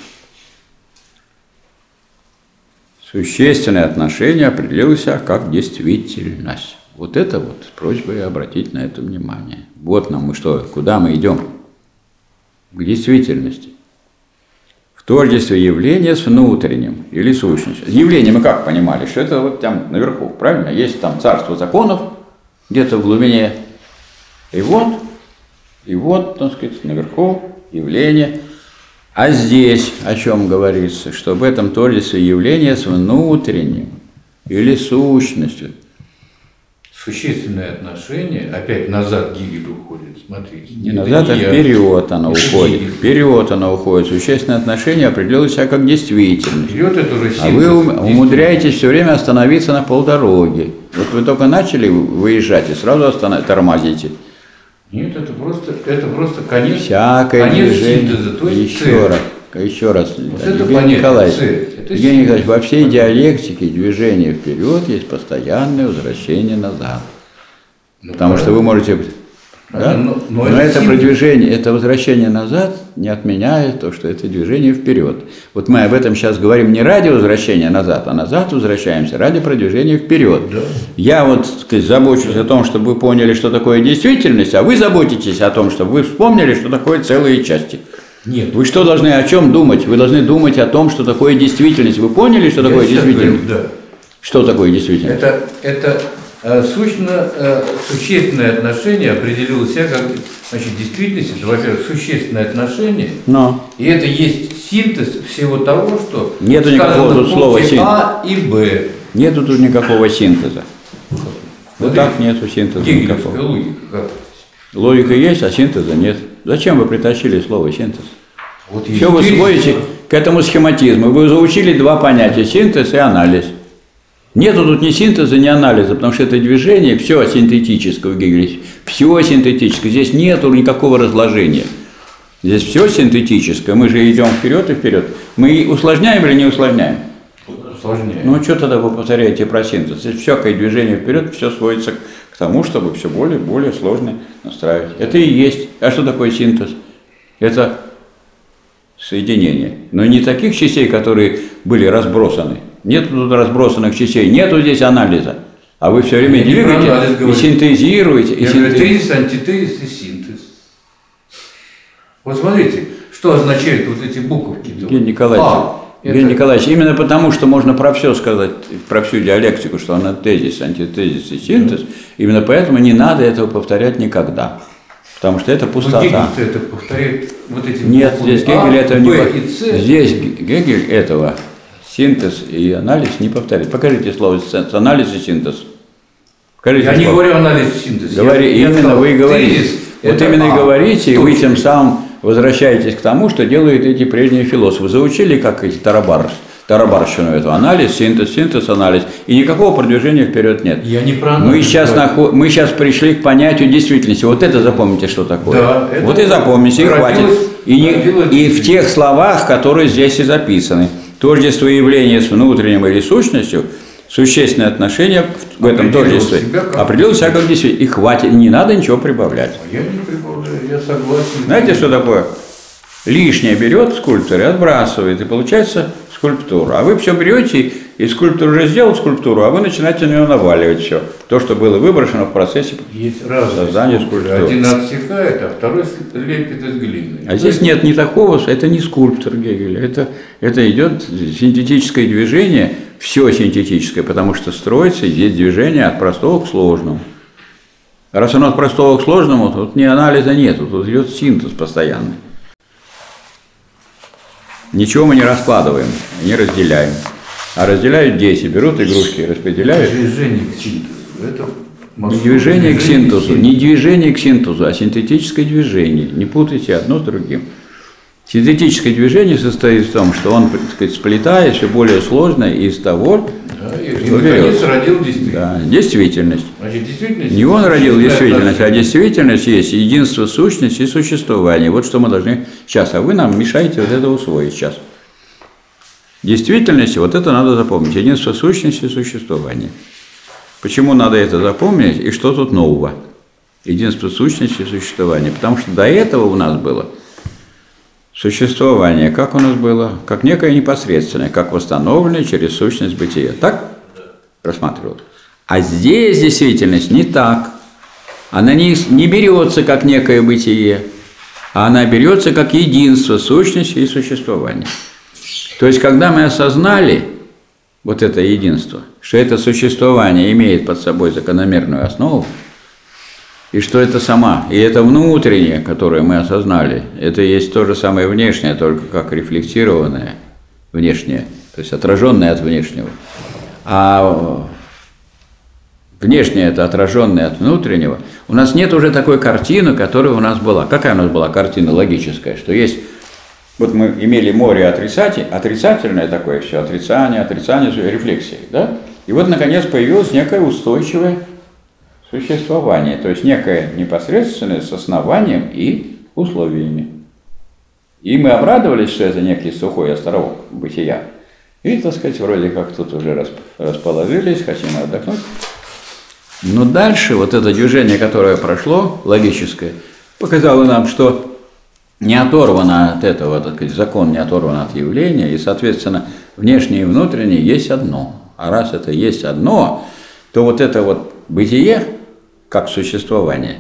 существенное отношение определилось как действительность. Вот это вот с просьбой обратить на это внимание. Вот нам мы что, куда мы идем? К действительности. В тождестве явления с внутренним или сущностью. Явление мы как понимали, что это вот там наверху, правильно? Есть там царство законов, где-то в глубине. И вот, так сказать, наверху явление. А здесь о чем говорится? Что в этом тождестве явление с внутренним или сущностью. Существенное отношение, опять назад Гегель уходит, смотрите. Не назад, а вперед оно уходит. Вперед оно уходит. Существенное отношение определилось как действительность. Вперед это уже А вы умудряетесь все время остановиться на полдороги. Вот вы только начали выезжать и сразу тормозите. Нет, это просто конец, Всякое конец движение. синтеза, то есть Еще раз, это Евгений понятие, Николаевич, цель. Это Евгений Николаевич, во всей понятие. диалектике движение вперед есть постоянное возвращение назад. Ну, Потому что вы можете... Да? Но Но это синтез. продвижение, это возвращение назад не отменяет то, что это движение вперед. Вот мы об этом сейчас говорим не ради возвращения назад, а назад возвращаемся ради продвижения вперед. Да. Я вот, так сказать, забочусь о том, чтобы вы поняли, что такое действительность, а вы заботитесь о том, чтобы вы вспомнили, что такое целые части. Нет. Вы что должны о чем думать? Вы должны думать о том, что такое действительность. Вы поняли, что такое Я сейчас действительность? говорю, да. Что такое действительность? Это существенное отношение определило себя как, значит, действительность, это, во-первых, существенное отношение, Но и это есть синтез всего того, что Нету никакого сказано тут в слова пункте «синтез». А и Б. нету тут никакого синтеза. Вот Вот так нету синтеза Гегелевская никакого. логика. Как? Логика есть, а синтеза нет. Зачем вы притащили слово синтез? Вот есть Все вы тезис, сводите к этому схематизму. Вы заучили два понятия – синтез и анализ. Нету тут ни синтеза, ни анализа, потому что это движение, все синтетическое у Гегеля, все синтетическое. Здесь нету никакого разложения. Здесь все синтетическое. Мы же идем вперед и вперед. Мы усложняем или не усложняем? сложнее. Ну, что тогда вы повторяете про синтез? Здесь всякое движение вперед, все сводится к тому, чтобы все более и более сложно настраивать. Это и есть. А что такое синтез? Это соединение. Но не таких частей, которые были разбросаны. Нет тут разбросанных частей, нету здесь анализа. А вы все время Я не про анализ двигаете и говорю. синтезируете. Я говорю, тезис, антитезис и синтез. Вот смотрите, что означают вот эти буковки. Евгений Николаевич, Евгений Николаевич, именно потому, что можно про все сказать, про всю диалектику, что она тезис, антитезис и синтез, именно поэтому не надо этого повторять никогда. Потому что это пустота. Гегель это повторяет вот эти Нет, буквы здесь Гегель этого не Б и С. Здесь Гегель этого синтез и анализ не повторит. Покажите слово анализ и синтез. Покажите Я не слово. говорю анализ и синтез. Именно сказал, вы и говорите. тезис Вот это именно и говорите, и вы точка. тем самым возвращаетесь к тому, что делают эти прежние философы. Заучили, как эти тарабарщину эту, анализ, синтез, анализ. И никакого продвижения вперед нет. Я не про анализ. Мы сейчас пришли к понятию действительности. Вот это запомните, что такое. Да, это вот и запомните, и хватит. И в тех словах, которые здесь и записаны. Тождество явления с внутренним или сущностью, существенное отношение в этом Определил тождестве себя как определил себя как действительно. И хватит, не надо ничего прибавлять. Я не прибавляю, я согласен. Знаете, что такое? Лишнее берет скульптор и отбрасывает, и получается скульптура. А вы все берете, и скульптор уже сделал скульптуру, а вы начинаете на нее наваливать все. То, что было выброшено в процессе Есть разные создания скульптуры. скульптуры. Один отсекает, а второй лепит из глины. А здесь нет ни такого, это не скульптор Гегеля, это идет синтетическое движение, все синтетическое, потому что строится здесь движение от простого к сложному. Раз оно от простого к сложному, тут ни анализа нету, тут идет синтез постоянный. Ничего мы не раскладываем, не разделяем. А разделяют дети, берут игрушки, распределяют. Движение к синтезу. Это Не движение к синтезу, не движение к синтезу, а синтетическое движение. Не путайте одно с другим. Синтетическое движение состоит в том, что он, так сказать, сплетает все более сложное из того, Да, и что наконец берется. родил действительность. Да, действительность. Значит, действительность. Не он родил действительность, а отношение. действительность есть единство сущности и существования. Вот что мы должны сейчас. А вы нам мешаете вот это усвоить сейчас. Действительность, вот это надо запомнить. Единство сущности и существования. Почему надо это запомнить и что тут нового? Единство сущности и существования. Потому что до этого у нас было существование, как у нас было? Как некое непосредственное, как восстановленное через сущность бытия. Так рассматривал. А здесь действительность не так. Она не берется как некое бытие, а она берется как единство сущности и существования. То есть, когда мы осознали вот это единство, что это существование имеет под собой закономерную основу, и что это сама, и это внутреннее, которое мы осознали, это есть то же самое внешнее, только как рефлексированное внешнее, то есть отраженное от внешнего. А внешнее – это отраженное от внутреннего. У нас нет уже такой картины, которая у нас была. Какая у нас была картина логическая? Что есть, вот мы имели море отрицательное такое все, отрицание, рефлексии, да? И вот, наконец, появилась некая устойчивая существование, то есть некое непосредственное с основанием и условиями. И мы обрадовались, что это некий сухой островок бытия. И, так сказать, вроде как тут уже расположились, хотим отдохнуть. Но дальше вот это движение, которое прошло, логическое, показало нам, что не оторвано от этого, так сказать, закон не оторван от явления, и, соответственно, внешнее и внутреннее есть одно. А раз это есть одно, то вот это вот бытие как существование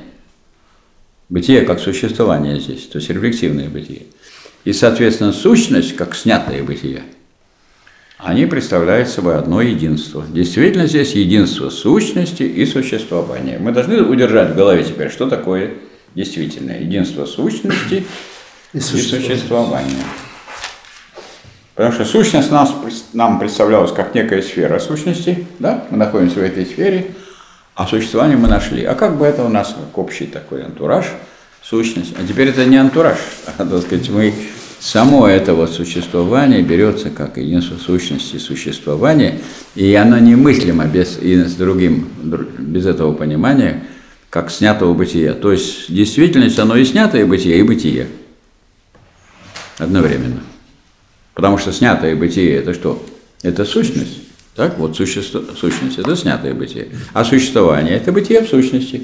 здесь, то есть рефлексивное бытие, и, соответственно, сущность как снятое бытие, они представляют собой одно единство. Действительно, здесь единство сущности и существования. Мы должны удержать в голове теперь, что такое действительное единство сущности и существования. Потому что сущность нам представлялась как некая сфера сущности, да? Мы находимся в этой сфере, а существование мы нашли. А как бы это у нас как общий такой антураж, сущность. А теперь это не антураж, а, так сказать, само это вот существование берется как единство сущности и существования, и оно немыслимо без этого понимания, как снятого бытия. То есть действительность, оно и снятое бытие, и бытие одновременно. Потому что снятое бытие – это что? Это сущность. Так, вот сущность – это снятое бытие. А существование – это бытие в сущности.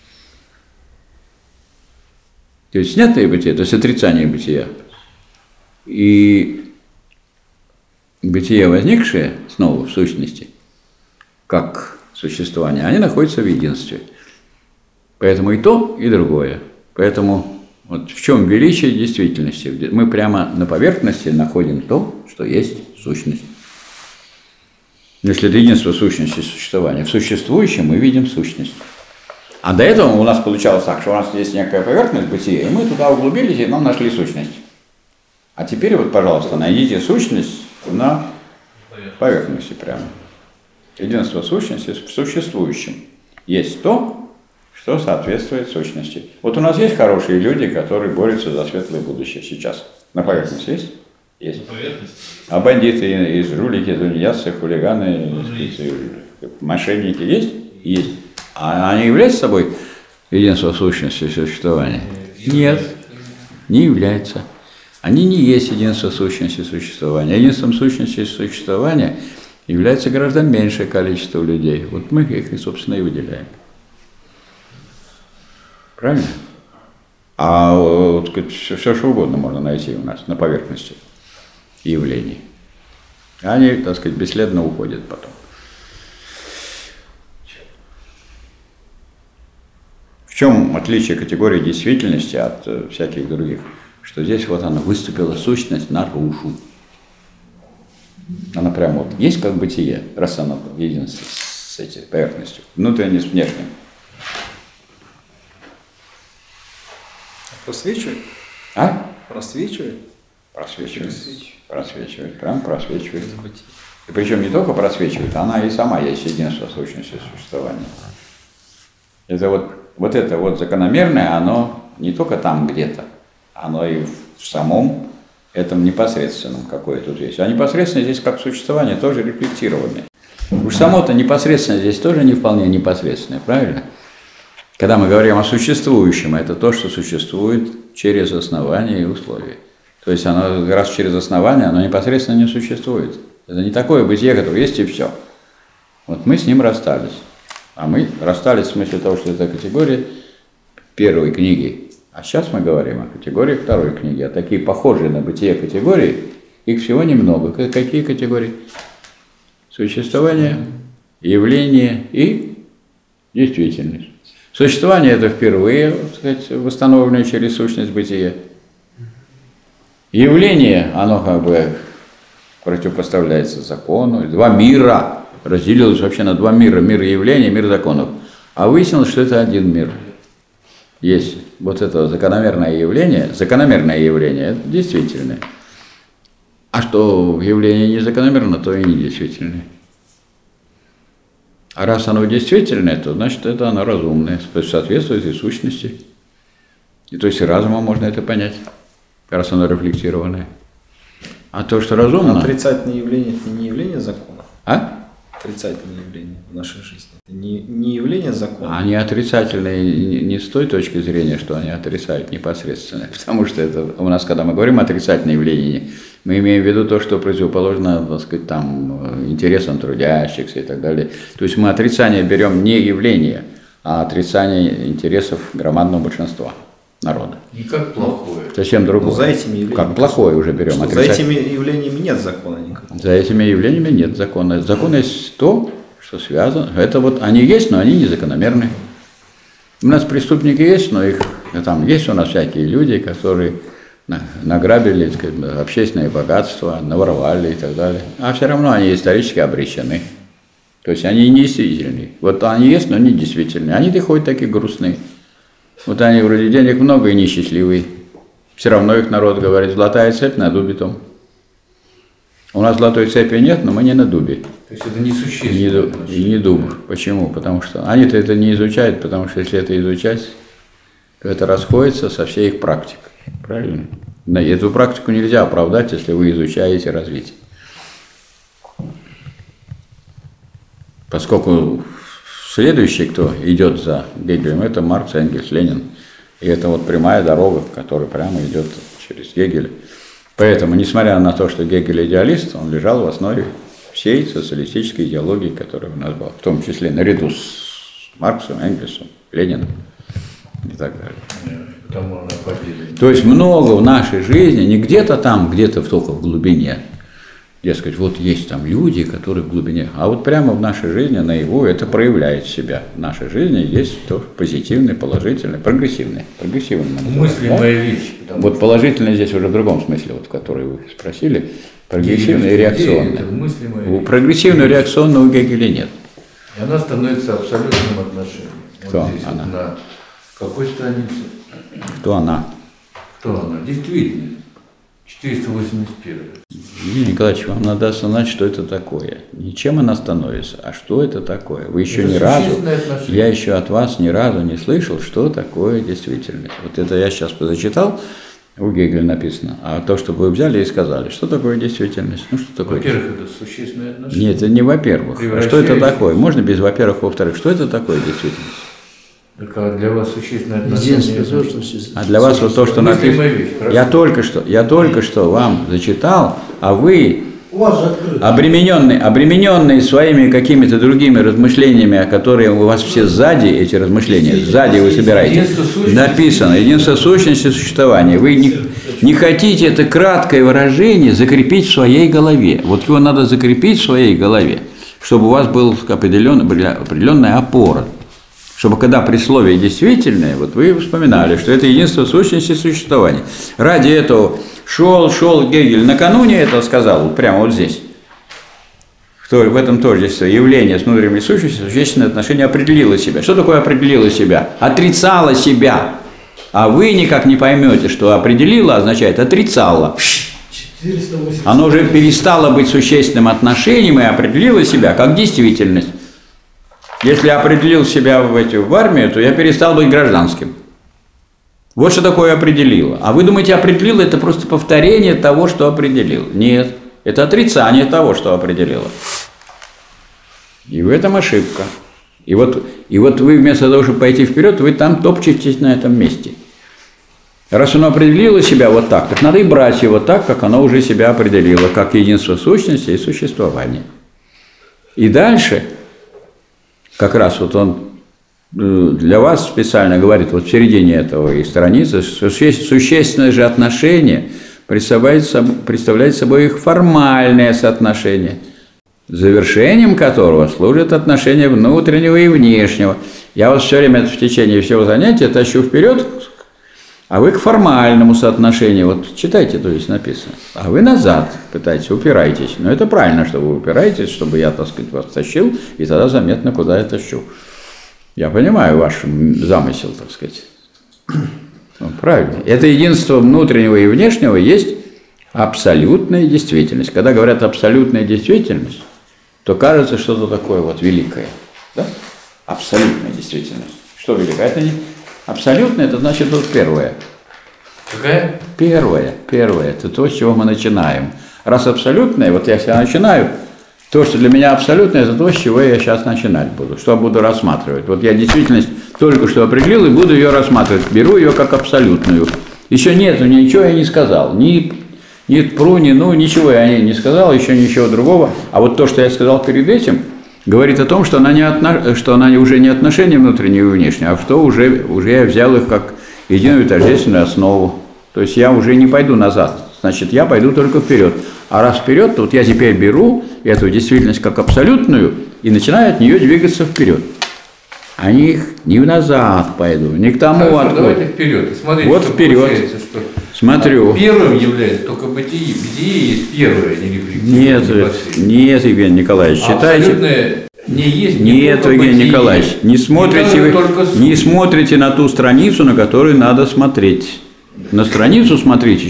То есть снятое бытие, то есть отрицание бытия. И бытие, возникшее снова в сущности, как существование, они находятся в единстве. Поэтому и то, и другое. Поэтому вот в чем величие действительности? Мы прямо на поверхности находим то, что есть сущность. Если это единство сущности и существования, в существующем мы видим сущность. А до этого у нас получалось так, что у нас есть некая поверхность бытия, и мы туда углубились, и нам нашли сущность. А теперь вот, пожалуйста, найдите сущность на поверхности прямо. Единство сущности в существующем. Есть то, что соответствует сущности. Вот у нас есть хорошие люди, которые борются за светлое будущее сейчас. На поверхности есть? Есть. А бандиты, и жулики, тунеядцы, хулиганы, мошенники есть? Есть. А они являются собой единство сущности и существования? Нет, не являются. Они не есть единство сущности и существования. Единством сущности и существования является гораздо меньшее количество людей. Вот мы их, собственно, и выделяем. Правильно? А вот все, что угодно можно найти у нас на поверхности явлений. Они, так сказать, бесследно уходят потом. В чем отличие категории действительности от всяких других? Что здесь вот она выступила сущность наружу. Она прямо вот есть как бытие, раз она в единстве с этой поверхностью, внутренне с внешним. Просвечивает? А? Просвечивает? Просвечивает, прям просвечивает. И причем не только просвечивает, она и сама есть единство сущности существования. Это вот закономерное, оно не только там где-то, оно и в самом этом непосредственном, какое тут есть. А непосредственно здесь как существование тоже рефлектированное. Уж само-то непосредственно здесь тоже не вполне непосредственное, правильно? Когда мы говорим о существующем, это то, что существует через основания и условия. То есть оно раз через основание, оно непосредственно не существует. Это не такое бытие, которое есть и все. Вот мы с ним расстались. А мы расстались в смысле того, что это категория первой книги. А сейчас мы говорим о категории второй книги. А такие похожие на бытие категории, их всего немного. Какие категории? Существование, явление и действительность. Существование – это впервые, так сказать, восстановленное через сущность бытия. Явление, оно как бы противопоставляется закону. Два мира разделилось вообще на два мира. Мир явления, мир законов. А выяснилось, что это один мир. Есть вот это закономерное явление, это действительное. А что явление не закономерно, то и не действительное. А раз оно действительное, то значит это оно разумное, то есть соответствует и сущности. И то есть и разумом можно это понять, раз оно рефлектированное. А то, что разумно... Отрицательное явление – это не явление закона. А? отрицательные явления в нашей жизни. Это не явление закона. Они отрицательные не с той точки зрения, что они отрицают непосредственно, потому что это у нас, когда мы говорим отрицательные явления, мы имеем в виду то, что противоположно, так сказать, там, интересам трудящихся и так далее. То есть мы отрицание берем не явление, а отрицание интересов громадного большинства народа. И как плохое. Совсем другое. Но за этими явлениями, как плохое уже берем. Что за этими явлениями нет закона никакого. За этими явлениями нет закона. Закон есть то, что связано. Это вот они есть, но они незакономерны. У нас преступники есть, но их там есть у нас всякие люди, которые награбили, так сказать, общественное богатство, наворовали и так далее. А все равно они исторически обречены. То есть они не действительны. Вот они есть, но не действительны. Они ходят такие грустные. Вот они вроде денег много и несчастливые. Все равно их народ говорит, золотая цепь на дубе том. У нас золотой цепи нет, но мы не на дубе. То есть это несущественно. И не дуб. Почему? Потому что они-то это не изучают, потому что если это изучать, то это расходится со всей их практикой. Правильно? Эту практику нельзя оправдать, если вы изучаете развитие. Поскольку следующий, кто идет за Гегелем, это Маркс, Энгельс, Ленин. И это вот прямая дорога, которая прямо идет через Гегеля. Поэтому, несмотря на то, что Гегель идеалист, он лежал в основе всей социалистической идеологии, которая у нас была, в том числе наряду с Марксом, Энгельсом, Лениным и так далее. Потому она поделена. То есть много в нашей жизни, не где-то там, где-то только в глубине. Дескать, вот есть там люди, которые в глубине, а вот прямо в нашей жизни, наяву, это проявляет себя. В нашей жизни есть то позитивное, положительное, прогрессивное. Мыслимая вещь. Вот положительное здесь уже в другом смысле, вот, в который вы спросили, прогрессивное и реакционное. У прогрессивного и реакционного у Гегеля нет. И она становится абсолютным отношением. Кто вот здесь она? Вот на какой странице? Кто она? Кто она? Действительно. 481. Евгений Николаевич, вам надо осознать, что это такое. Не чем она становится, а что это такое. Вы еще это ни разу, отношение. я еще от вас ни разу не слышал, что такое действительность. Вот это я сейчас зачитал, у Гегеля написано, а то, что вы взяли и сказали, что такое действительность. Ну, что такое? Во-первых, это существенное отношение. Нет, это не во-первых. А что это такое? Можно без во-первых, во-вторых. Что это такое действительность? Так, а для вас существенное отношение. Единственное, то, что А для вас вот то, что написано. Я только что вам зачитал, а вы, обремененные своими какими-то другими размышлениями, которые у вас все сзади, эти размышления, сзади вы собираете, написано единство сущности существования. Вы не хотите это краткое выражение закрепить в своей голове. Вот его надо закрепить в своей голове, чтобы у вас была определенная опора. Чтобы когда при слове «действительное», вот вы вспоминали, что это единство сущности существования. Ради этого шел Гегель, накануне этого сказал, вот прямо вот здесь, что в этом тождестве явление с внутренней сущностью существенное отношение определило себя. Что такое определило себя? Отрицало себя. А вы никак не поймете, что определило означает отрицало. Оно уже перестало быть существенным отношением и определило себя как действительность. Если я определил себя в армию, то я перестал быть гражданским. Вот что такое определило. А вы думаете, определило – это просто повторение того, что определил? Нет, это отрицание того, что определило. И в этом ошибка. И вот вы вместо того, чтобы пойти вперед, вы там топчетесь на этом месте. Раз оно определило себя вот так надо и брать его так, как оно уже себя определило, как единство сущности и существования. И дальше, как раз вот он для вас специально говорит, вот в середине этого и страницы, существенное же отношение представляет собой их формальное соотношение, завершением которого служит отношение внутреннего и внешнего. Я вас все время в течение всего занятия тащу вперед, а вы к формальному соотношению, вот читайте, то есть написано, а вы назад пытаетесь, упираетесь. Но это правильно, что вы упираетесь, чтобы я, так сказать, вас тащил, и тогда заметно, куда я тащу. Я понимаю ваш замысел, так сказать. Ну, правильно. Это единство внутреннего и внешнего есть абсолютная действительность. Когда говорят абсолютная действительность, то кажется что-то такое вот великое. Да? Абсолютная действительность. Что великое? Это не... Абсолютное – это значит вот первое. Какая? Первое. Это то, с чего мы начинаем. Раз абсолютное, вот я себя начинаю, То, что для меня абсолютно, это то, с чего я сейчас начинать буду, что я буду рассматривать. Вот я действительность только что определил и буду ее рассматривать. Беру ее как абсолютную. Еще нету, ничего я не сказал. Ни пру, ни ну, ничего я не сказал, еще ничего другого. А вот то, что я сказал перед этим, говорит о том, что она уже не отношения внутренние и внешние, а что уже я взял их как единую тождественную основу. То есть я уже не пойду назад. Значит, я пойду только вперед. А раз вперед, то вот я теперь беру эту действительность как абсолютную и начинаю от нее двигаться вперед. А не назад пойду, не к тому Хорошо, откуда. давайте вперед. Смотрите, Вот что вперед. получается, что Смотрю. первым является только бытие. Бытие есть первое, не рефлексия. Нет, Евгений Николаевич, читайте. Абсолютное не есть. Нет, Евгений Николаевич, не смотрите на ту страницу, на которую надо смотреть. На страницу смотрите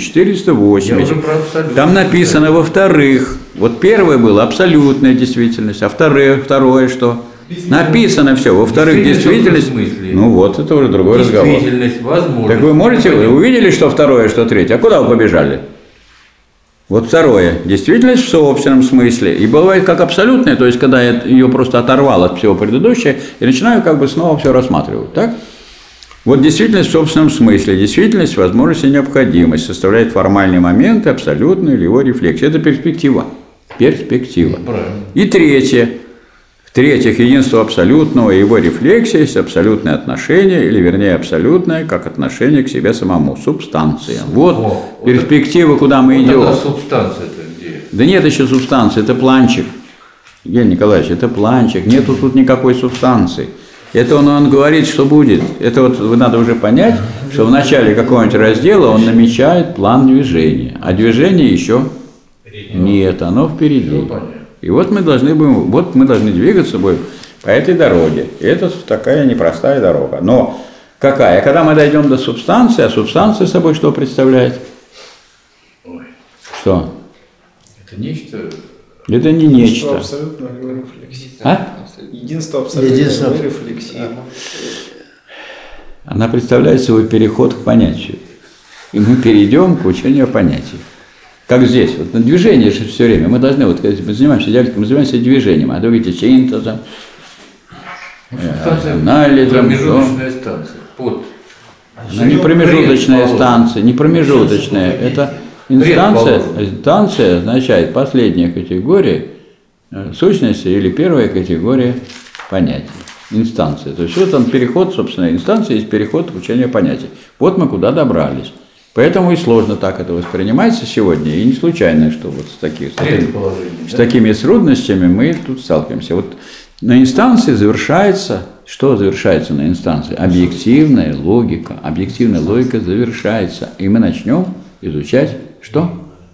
480. Там написано во-вторых. Вот первое было абсолютная действительность, а второе что? Написано все. Во-вторых, действительность. Ну вот, это уже другой разговор. Действительность, возможно. Так вы увидели, что второе, что третье? А куда вы побежали? Вот второе. Действительность в собственном смысле. И бывает как абсолютная, то есть когда я ее просто оторвал от всего предыдущего и начинаю как бы снова все рассматривать. Так? Вот действительность в собственном смысле, действительность, возможность и необходимость составляет формальные моменты, абсолютную или его рефлексию. Это перспектива. Перспектива. Правильно. И третье. В-третьих, единство абсолютного и его рефлексия есть абсолютное отношение, или вернее абсолютное, как отношение к себе самому, субстанция. Вот перспектива, куда мы идем. Вот субстанция-то где? Да нет еще субстанции, это планчик. Евгений Николаевич, это планчик, нету тут никакой субстанции. Это он говорит, что будет. Это вот надо уже понять, что в начале какого-нибудь раздела он намечает план движения, а движения еще нет, оно впереди. И вот мы должны двигаться будем по этой дороге. И это такая непростая дорога. Но какая? Когда мы дойдем до субстанции, а субстанция собой что представляет? Ой. Что? Это нечто. Это не нечто. Абсолютно рефлексии. А? Единство абсолютно рефлексии. Она представляет собой переход к понятию. И мы перейдем к учению понятий. Как здесь. Вот на движение же все время. Мы должны, вот когда мы занимаемся диалектикой, мы занимаемся движением. А то видите, синтезом, анализом. Промежуточная станция. Под. Не промежуточная станция, не промежуточная. Это инстанция. Инстанция означает последняя категория сущности или первая категория понятий. Инстанция. То есть вот он переход, собственно, инстанция есть переход к учению понятий. Вот мы куда добрались. Поэтому и сложно так это воспринимается сегодня, и не случайно, что вот с такими трудностями мы тут сталкиваемся. Вот на инстанции завершается, что завершается на инстанции? Объективная логика. Объективная логика завершается, и мы начнем изучать что?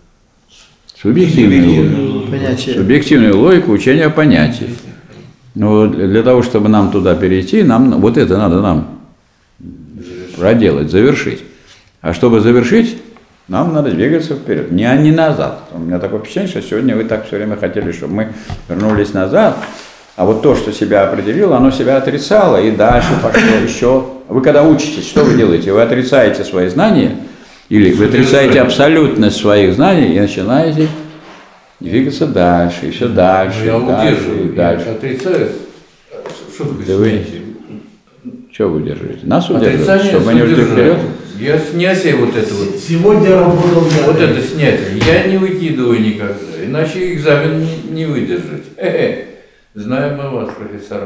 Субъективную логику учения понятий. Но для того, чтобы нам туда перейти, вот это надо нам проделать, завершить. А чтобы завершить, нам надо двигаться вперед, не назад. У меня такое впечатление, что сегодня вы так все время хотели, чтобы мы вернулись назад, а вот то, что себя определило, оно себя отрицало, и дальше пошло еще. Вы когда учитесь, что вы делаете? Вы отрицаете свои знания, или вы отрицаете абсолютность своих знаний и начинаете двигаться дальше, еще дальше, дальше. Я отрицаю. Что вы говорите? Что вы удерживаете? Нас удерживаете, чтобы мы не ушли вперед? Я снятие вот это вот. Сегодня работал Вот это снятие. Я не выкидываю никогда, иначе экзамен не выдержать. Знаем мы вас, профессоров.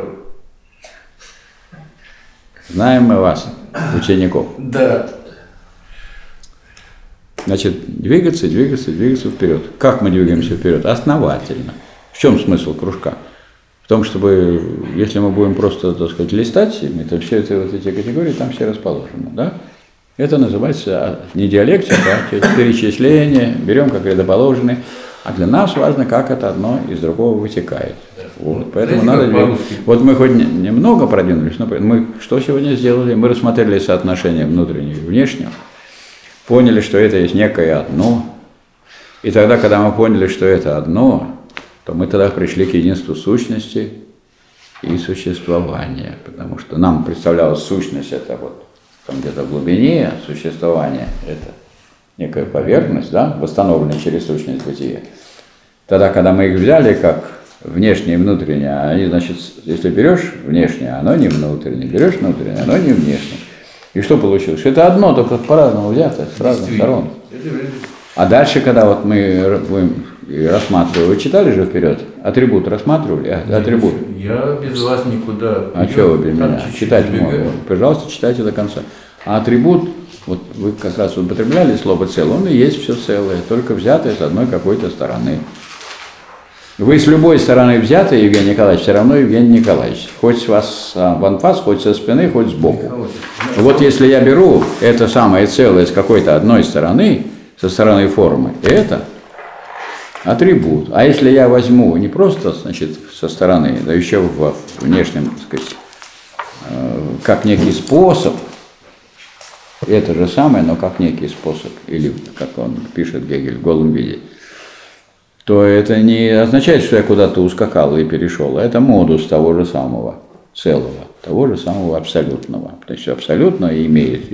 Знаем мы вас, учеников. Да. Значит, двигаться вперед. Как мы двигаемся вперед? Основательно. В чем смысл кружка? В том, чтобы, если мы будем просто, так сказать, листать, то все это, вот эти категории там все расположены, да? Это называется не диалектика, а перечисление, берем как рядоположенные, а для нас важно, как это одно из другого вытекает. Вот, поэтому надо двигаться. Вот мы хоть немного продвинулись, но мы что сегодня сделали? Мы рассмотрели соотношение внутреннего и внешнего, поняли, что это есть некое одно, и тогда, когда мы поняли, что это одно, то мы тогда пришли к единству сущности и существования, потому что нам представлялась сущность, это вот там где-то в глубине, существования, это некая поверхность, да, восстановленная через сущность бытия. Тогда, когда мы их взяли как внешнее и внутреннее, они, значит, если берешь внешнее, оно не внутреннее, берешь внутреннее, оно не внешнее. И что получилось? Это одно, только по-разному взято, с разных сторон. А дальше, когда вот мы будем рассматривать, вы читали же вперед? Атрибут рассматривали? Атрибут. Я без вас никуда. А что вы без меня? Читать можно. Пожалуйста, читайте до конца. А атрибут, вот вы как раз употребляли слово целое, он и есть все целое, только взятое с одной какой-то стороны. Вы с любой стороны взяты, Евгений Николаевич, все равно Евгений Николаевич. Хоть с вас в анфас, хоть со спины, хоть сбоку. Вот если я беру это самое целое с какой-то одной стороны, со стороны формы, это атрибут. А если я возьму не просто, значит, со стороны, да еще в внешнем, так сказать, как некий способ, это же самое, но как некий способ, или, как он пишет Гегель, в голом виде, то это не означает, что я куда-то ускакал и перешел, а это модус того же самого целого, того же самого абсолютного. То есть абсолютно имеет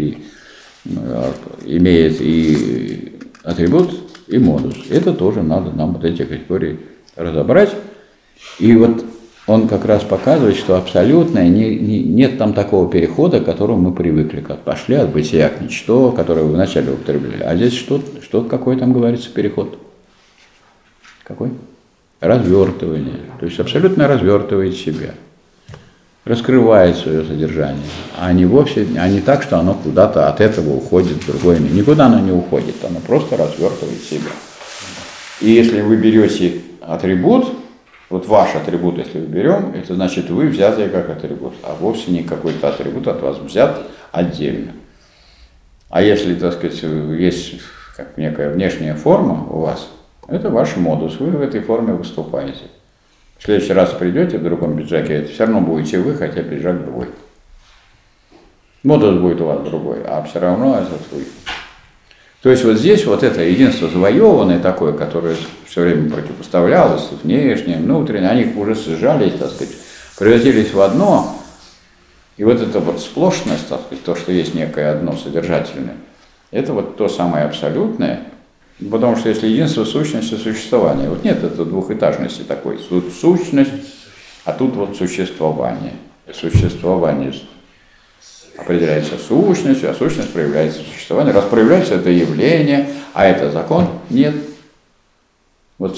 и атрибут, и модус. Это тоже надо нам вот эти категории разобрать. И вот он как раз показывает, что абсолютное, нет там такого перехода, к которому мы привыкли, как пошли от бытия к ничто, которое вы вначале употребляли. А здесь что какой там говорится переход? Какой? Развертывание. То есть абсолютно развертывает себя, раскрывает свое содержание, а не так, что оно куда-то от этого уходит в другое место. Никуда оно не уходит, оно просто развертывает себя. И если вы берете атрибут, вот ваш атрибут, если мы берем, это значит вы взятые как атрибут, а вовсе не какой-то атрибут от вас взят отдельно. А если, так сказать, есть как некая внешняя форма у вас, это ваш модус, вы в этой форме выступаете. В следующий раз придете в другом пиджаке, это все равно будете вы, хотя пиджак другой. Модус будет у вас другой, а все равно это вы. То есть вот здесь вот это единство завоеванное такое, которое все время противопоставлялось, внешнее, внутреннее, они уже сжались, так сказать, превратились в одно. И вот эта вот сплошность, так сказать, то, что есть некое одно содержательное, это вот то самое абсолютное. Потому что если единство, сущность и существование, вот нет этой двухэтажности такой, тут сущность, а тут вот существование. И существование определяется сущностью, а сущность проявляется в существовании. Раз проявляется это явление, а это закон, нет. Вот в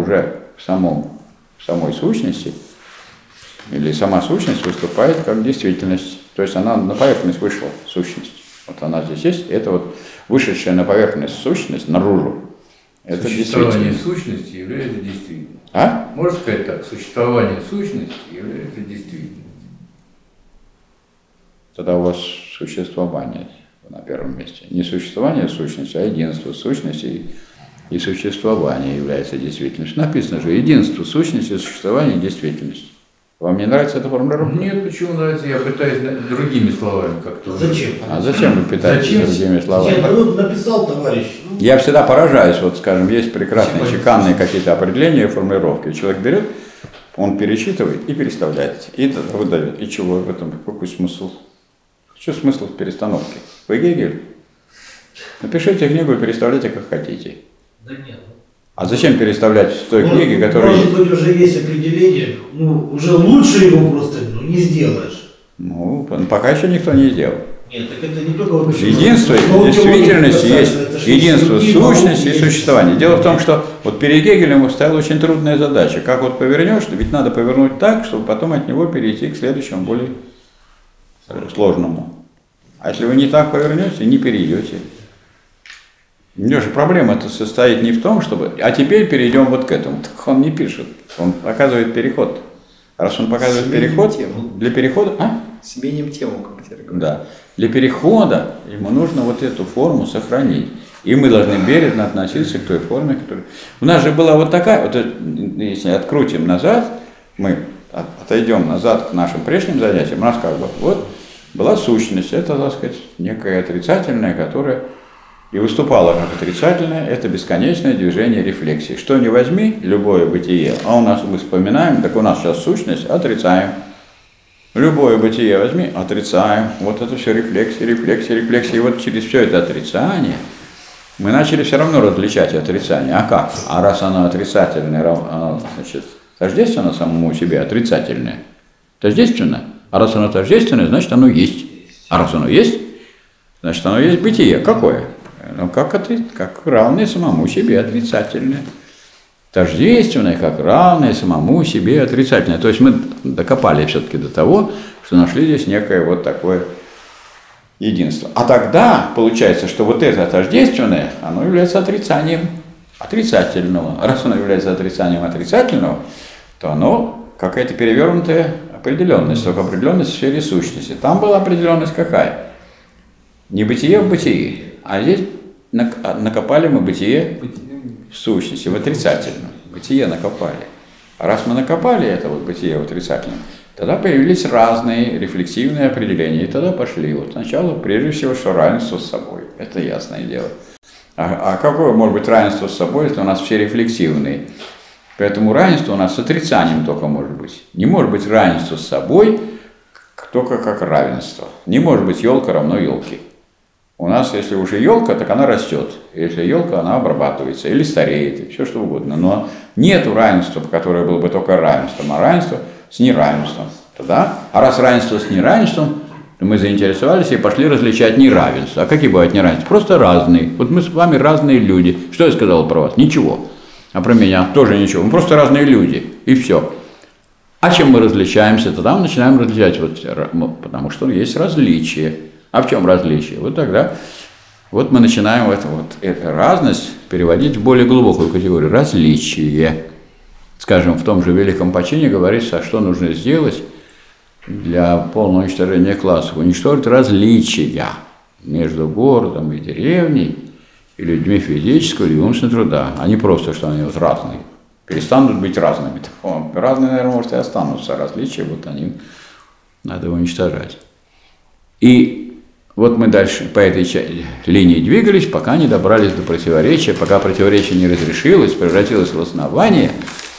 самой сущности, или сама сущность выступает как действительность. То есть она на поверхность вышла, сущность. Вот она здесь есть, это вот вышедшая на поверхность сущность, наружу, это существование сущности является действительностью. А? Можно сказать так, существование сущности является действительностью. Тогда у вас существование на первом месте. Не существование сущности, а единство сущности и существование является действительностью. Написано же, единство сущности и существование действительность. Вам не нравится эта формулировка? Нет, почему нравится? Я пытаюсь другими словами как-то. Зачем? А зачем вы пытаетесь другими словами? Написал товарищ. Я всегда поражаюсь, вот скажем, есть прекрасные чеканные какие-то определения и формулировки. Человек берет, он перечитывает и переставляет, и выдает. И чего в этом? Какой смысл? Что смысл в перестановке? Вы Гегель? Напишите книгу и переставляйте как хотите. Да нет. А зачем переставлять в той книге, которая может быть, уже есть определение, уже лучше его просто не сделаешь. Ну, пока еще никто не сделал. Нет, так это не только вот Единство, действительность есть единство сущности и существования. Дело в том, что вот перед Гегелем стояла очень трудная задача. Как вот повернешь, ведь надо повернуть так, чтобы потом от него перейти к следующему, более сложному. А если вы не так повернете, не перейдете. У него же проблема-то состоит не в том, чтобы... А теперь перейдем вот к этому. Так он не пишет, он показывает переход. Раз он показывает переход, для перехода... Сменим тему, как я говорю. Да. Для перехода ему нужно вот эту форму сохранить. И мы должны бережно относиться к той форме, которая... У нас же была вот такая, вот, если открутим назад, мы отойдем назад к нашим прежним занятиям, у нас как бы вот была сущность, это, так сказать, некая отрицательная, которая и выступала как отрицательная, это бесконечное движение рефлексии. Что ни возьми, любое бытие, а у нас мы вспоминаем, так у нас сейчас сущность, отрицаем. Любое бытие возьми, отрицаем. Вот это все рефлексия, рефлексия, рефлексия. И вот через все это отрицание мы начали все равно различать отрицание. А как? А раз оно отрицательное, оно, значит, Тождественно самому себе, отрицательное. Тождественно. А раз оно тождественное, значит оно есть. А раз оно есть, значит оно есть бытие. Какое? Ну, как равное самому себе отрицательное. Тождественное, как равное самому себе отрицательное. То есть мы докопали все-таки до того, что нашли здесь некое вот такое единство. А тогда получается, что вот это тождественное, оно является отрицанием отрицательного. Раз оно является отрицанием отрицательного, то оно какая-то перевернутая определенность, только определенность в сфере сущности. Там была определенность какая? Не бытие в бытии, а здесь накопали мы бытие в сущности, в отрицательном. Бытие накопали. А раз мы накопали это вот бытие в отрицательном, тогда появились разные рефлексивные определения, и тогда пошли. Вот сначала, прежде всего, что равенство с собой. Это ясное дело. А какое может быть равенство с собой, если у нас все рефлексивные? Поэтому равенство у нас с отрицанием только может быть. Не может быть равенство с собой только как равенство. Не может быть елка равно елке. У нас, если уже елка, так она растет. Если елка, она обрабатывается или стареет, все что угодно. Но нет равенства, которое было бы только равенством, а равенство с неравенством. Тогда, а раз равенство с неравенством, то мы заинтересовались и пошли различать неравенство. А какие бывают неравенства? Просто разные. Вот мы с вами разные люди. Что я сказал про вас? Ничего. А про меня тоже ничего. Мы просто разные люди. И все. А чем мы различаемся? Тогда мы начинаем различать. Вот, потому что есть различия. А в чем различие? Вот тогда вот мы начинаем эту разность переводить в более глубокую категорию. Различие. Скажем, в том же великом почине говорится, а что нужно сделать для полного уничтожения классов. Уничтожить различия между городом и деревней и людьми физического или умственного труда. А не просто, что они вот разные. Перестанут быть разными. Разные, наверное, может, и останутся. Различия, вот они надо уничтожать. И вот мы дальше по этой линии двигались, пока не добрались до противоречия, пока противоречие не разрешилось, превратилось в основание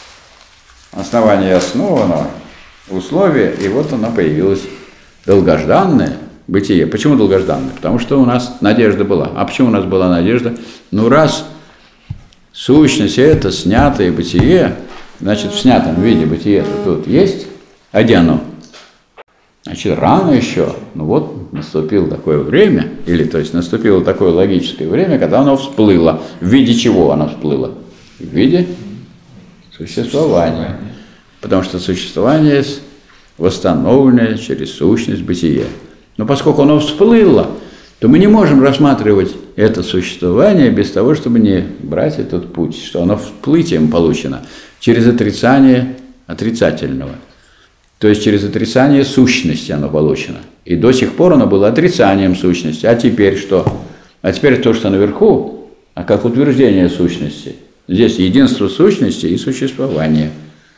основано в условие, и вот оно появилось долгожданное бытие. Почему долгожданное? Потому что у нас надежда была. А почему у нас была надежда? Ну, раз сущность это снятое бытие, значит, в снятом виде бытие тут есть, а где оно? Значит, рано еще, ну вот наступило такое время, или то есть наступило такое логическое время, когда оно всплыло. В виде чего оно всплыло? В виде существования. Потому что существование восстановленное через сущность бытия. Но поскольку оно всплыло, то мы не можем рассматривать это существование без того, чтобы не брать этот путь, что оно всплытием получено через отрицание отрицательного. То есть через отрицание сущности оно получено. И до сих пор оно было отрицанием сущности. А теперь что? А теперь то, что наверху, а как утверждение сущности. Здесь единство сущности и существования.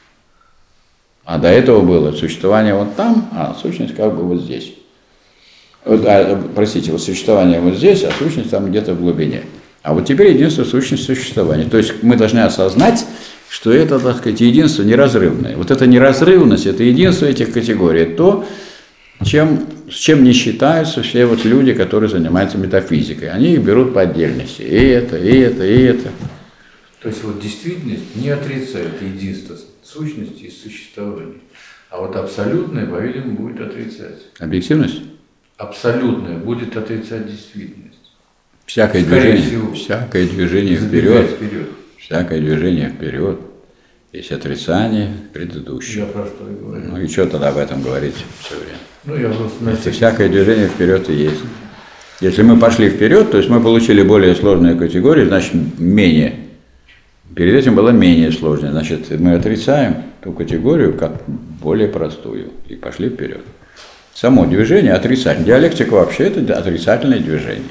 А до этого было существование вот там, а сущность как бы вот здесь. Вот, простите, вот существование вот здесь, а сущность там где-то в глубине. А вот теперь единство сущность существования. То есть мы должны осознать, что это, так сказать, единство неразрывное. Вот эта неразрывность, это единство этих категорий, то, с чем не считаются все вот люди, которые занимаются метафизикой. Они их берут по отдельности. И это, и это, и это. То есть вот действительность не отрицает единство сущности и существования. А вот абсолютное, по-видимому, будет отрицать. Объективность? Абсолютное будет отрицать действительность. Всякое движение вперед. Всякое движение вперед, есть отрицание предыдущего. Я про что и говорю. Ну и что тогда об этом говорить все время? Ну, я просто Если всякое движение вперед и есть. Если мы пошли вперед, то есть мы получили более сложную категорию, значит менее. Перед этим была менее сложная. Значит, мы отрицаем ту категорию как более простую и пошли вперед. Само движение отрицательное. Диалектика вообще это отрицательное движение.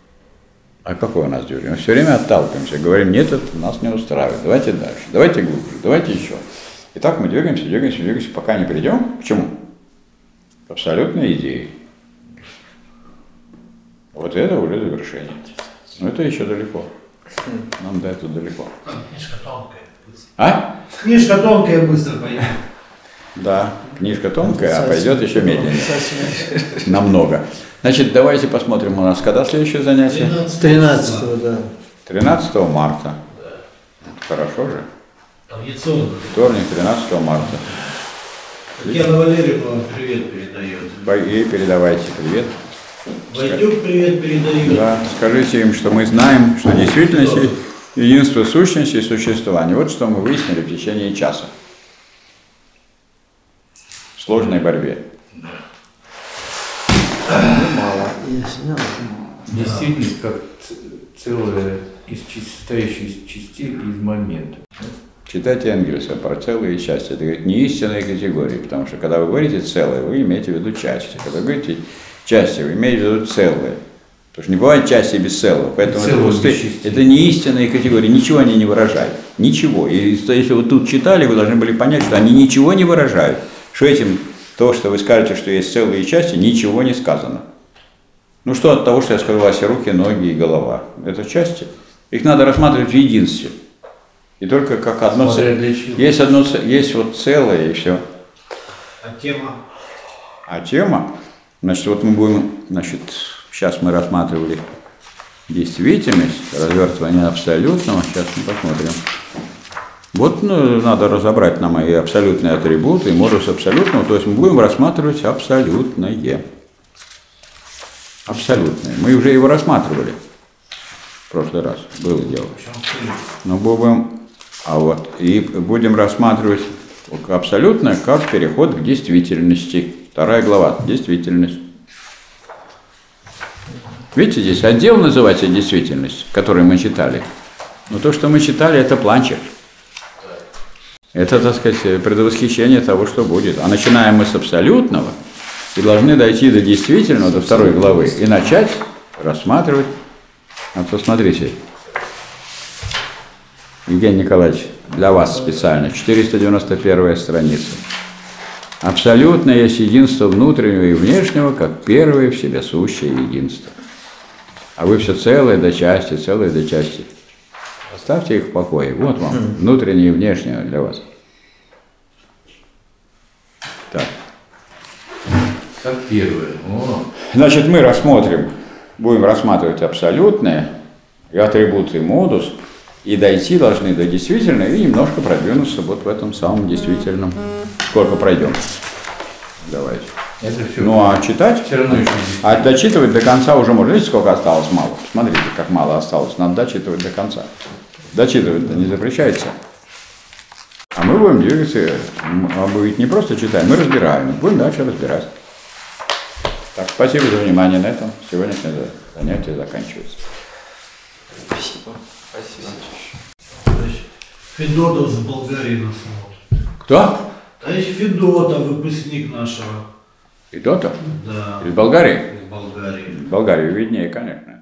А какое у нас движение? Мы все время отталкиваемся, говорим, нет, это нас не устраивает, давайте дальше, давайте глубже, давайте еще. И так мы двигаемся, пока не придем. К чему? К абсолютной идее. Вот это уже завершение. Но это еще далеко. Нам до этого далеко. Книжка тонкая. А? Книжка тонкая, быстро пойдет. Да, книжка тонкая, а пойдет еще медленнее. Намного. Значит, давайте посмотрим у нас, когда следующее занятие? 13-го, да. 13 марта. Хорошо же. Традиционно. Вторник, 13 марта. Татьяна Валерьевна вам привет передает. И передавайте привет. Войтюк привет передает. Да, скажите им, что мы знаем, что действительность есть единство сущности и существования. Вот что мы выяснили в течение часа. В сложной борьбе. Действительность как целое, состоящее из частей и из момента. Читайте Энгельса про целые части. Это говорит, не истинные категории, потому что когда вы говорите целое, вы имеете в виду части. Когда вы говорите части, вы имеете в виду целое. Потому что не бывает части без целого. Поэтому это не истинные категории, ничего они не выражают. Ничего. И если вы тут читали, вы должны были понять, что они ничего не выражают. Что этим, то, что вы скажете, что есть целые части, ничего не сказано. Ну что от того, что я сказал, все руки, ноги и голова? Это части. Их надо рассматривать в единстве. И только как одно целое. Есть вот целое и все. А тема? А тема, значит, вот мы будем, значит, сейчас мы рассматривали действительность, развертывание абсолютного. Сейчас мы посмотрим. Вот надо разобрать нам и абсолютные атрибуты, и модус абсолютного, то есть мы будем рассматривать абсолютное. Абсолютное. Мы уже его рассматривали в прошлый раз, было дело. Но будем, и будем рассматривать абсолютное как переход к действительности. 2 глава, действительность. Видите, здесь отдел называется действительность, который мы читали. Но то, что мы читали, это планчик. Это, так сказать, предвосхищение того, что будет. А начинаем мы с абсолютного и должны дойти до действительного, до 2 главы, и начать рассматривать. Вот посмотрите, Евгений Николаевич, для вас специально, 491 страница. Абсолютное есть единство внутреннего и внешнего, как первое в себе сущее единство. А вы все целое до части, целое до части. Оставьте их в покое. Вот вам внутреннее и внешнее для вас. Так. Как первое. Значит, мы будем рассматривать абсолютное и атрибуты и модус, и дойти должны до действительного и немножко продвинуться вот в этом самом действительном. Сколько пройдем? Давайте. Это все. Ну а читать? Все равно еще не. А дочитывать до конца уже можно. Видите, сколько осталось? Мало. Смотрите, как мало осталось. Надо дочитывать до конца. Дочитывать-то не запрещается. А мы будем двигаться, мы ведь не просто читаем, мы разбираем. Будем дальше разбирать. Так, спасибо за внимание. На этом сегодняшнее занятие заканчивается. Спасибо. Спасибо. Федотов с Болгарии нас смотрит. Кто? Товарищ Федотов, выпускник нашего. Федотов? Да. Из Болгарии? Из Болгарии. Болгарию виднее, конечно.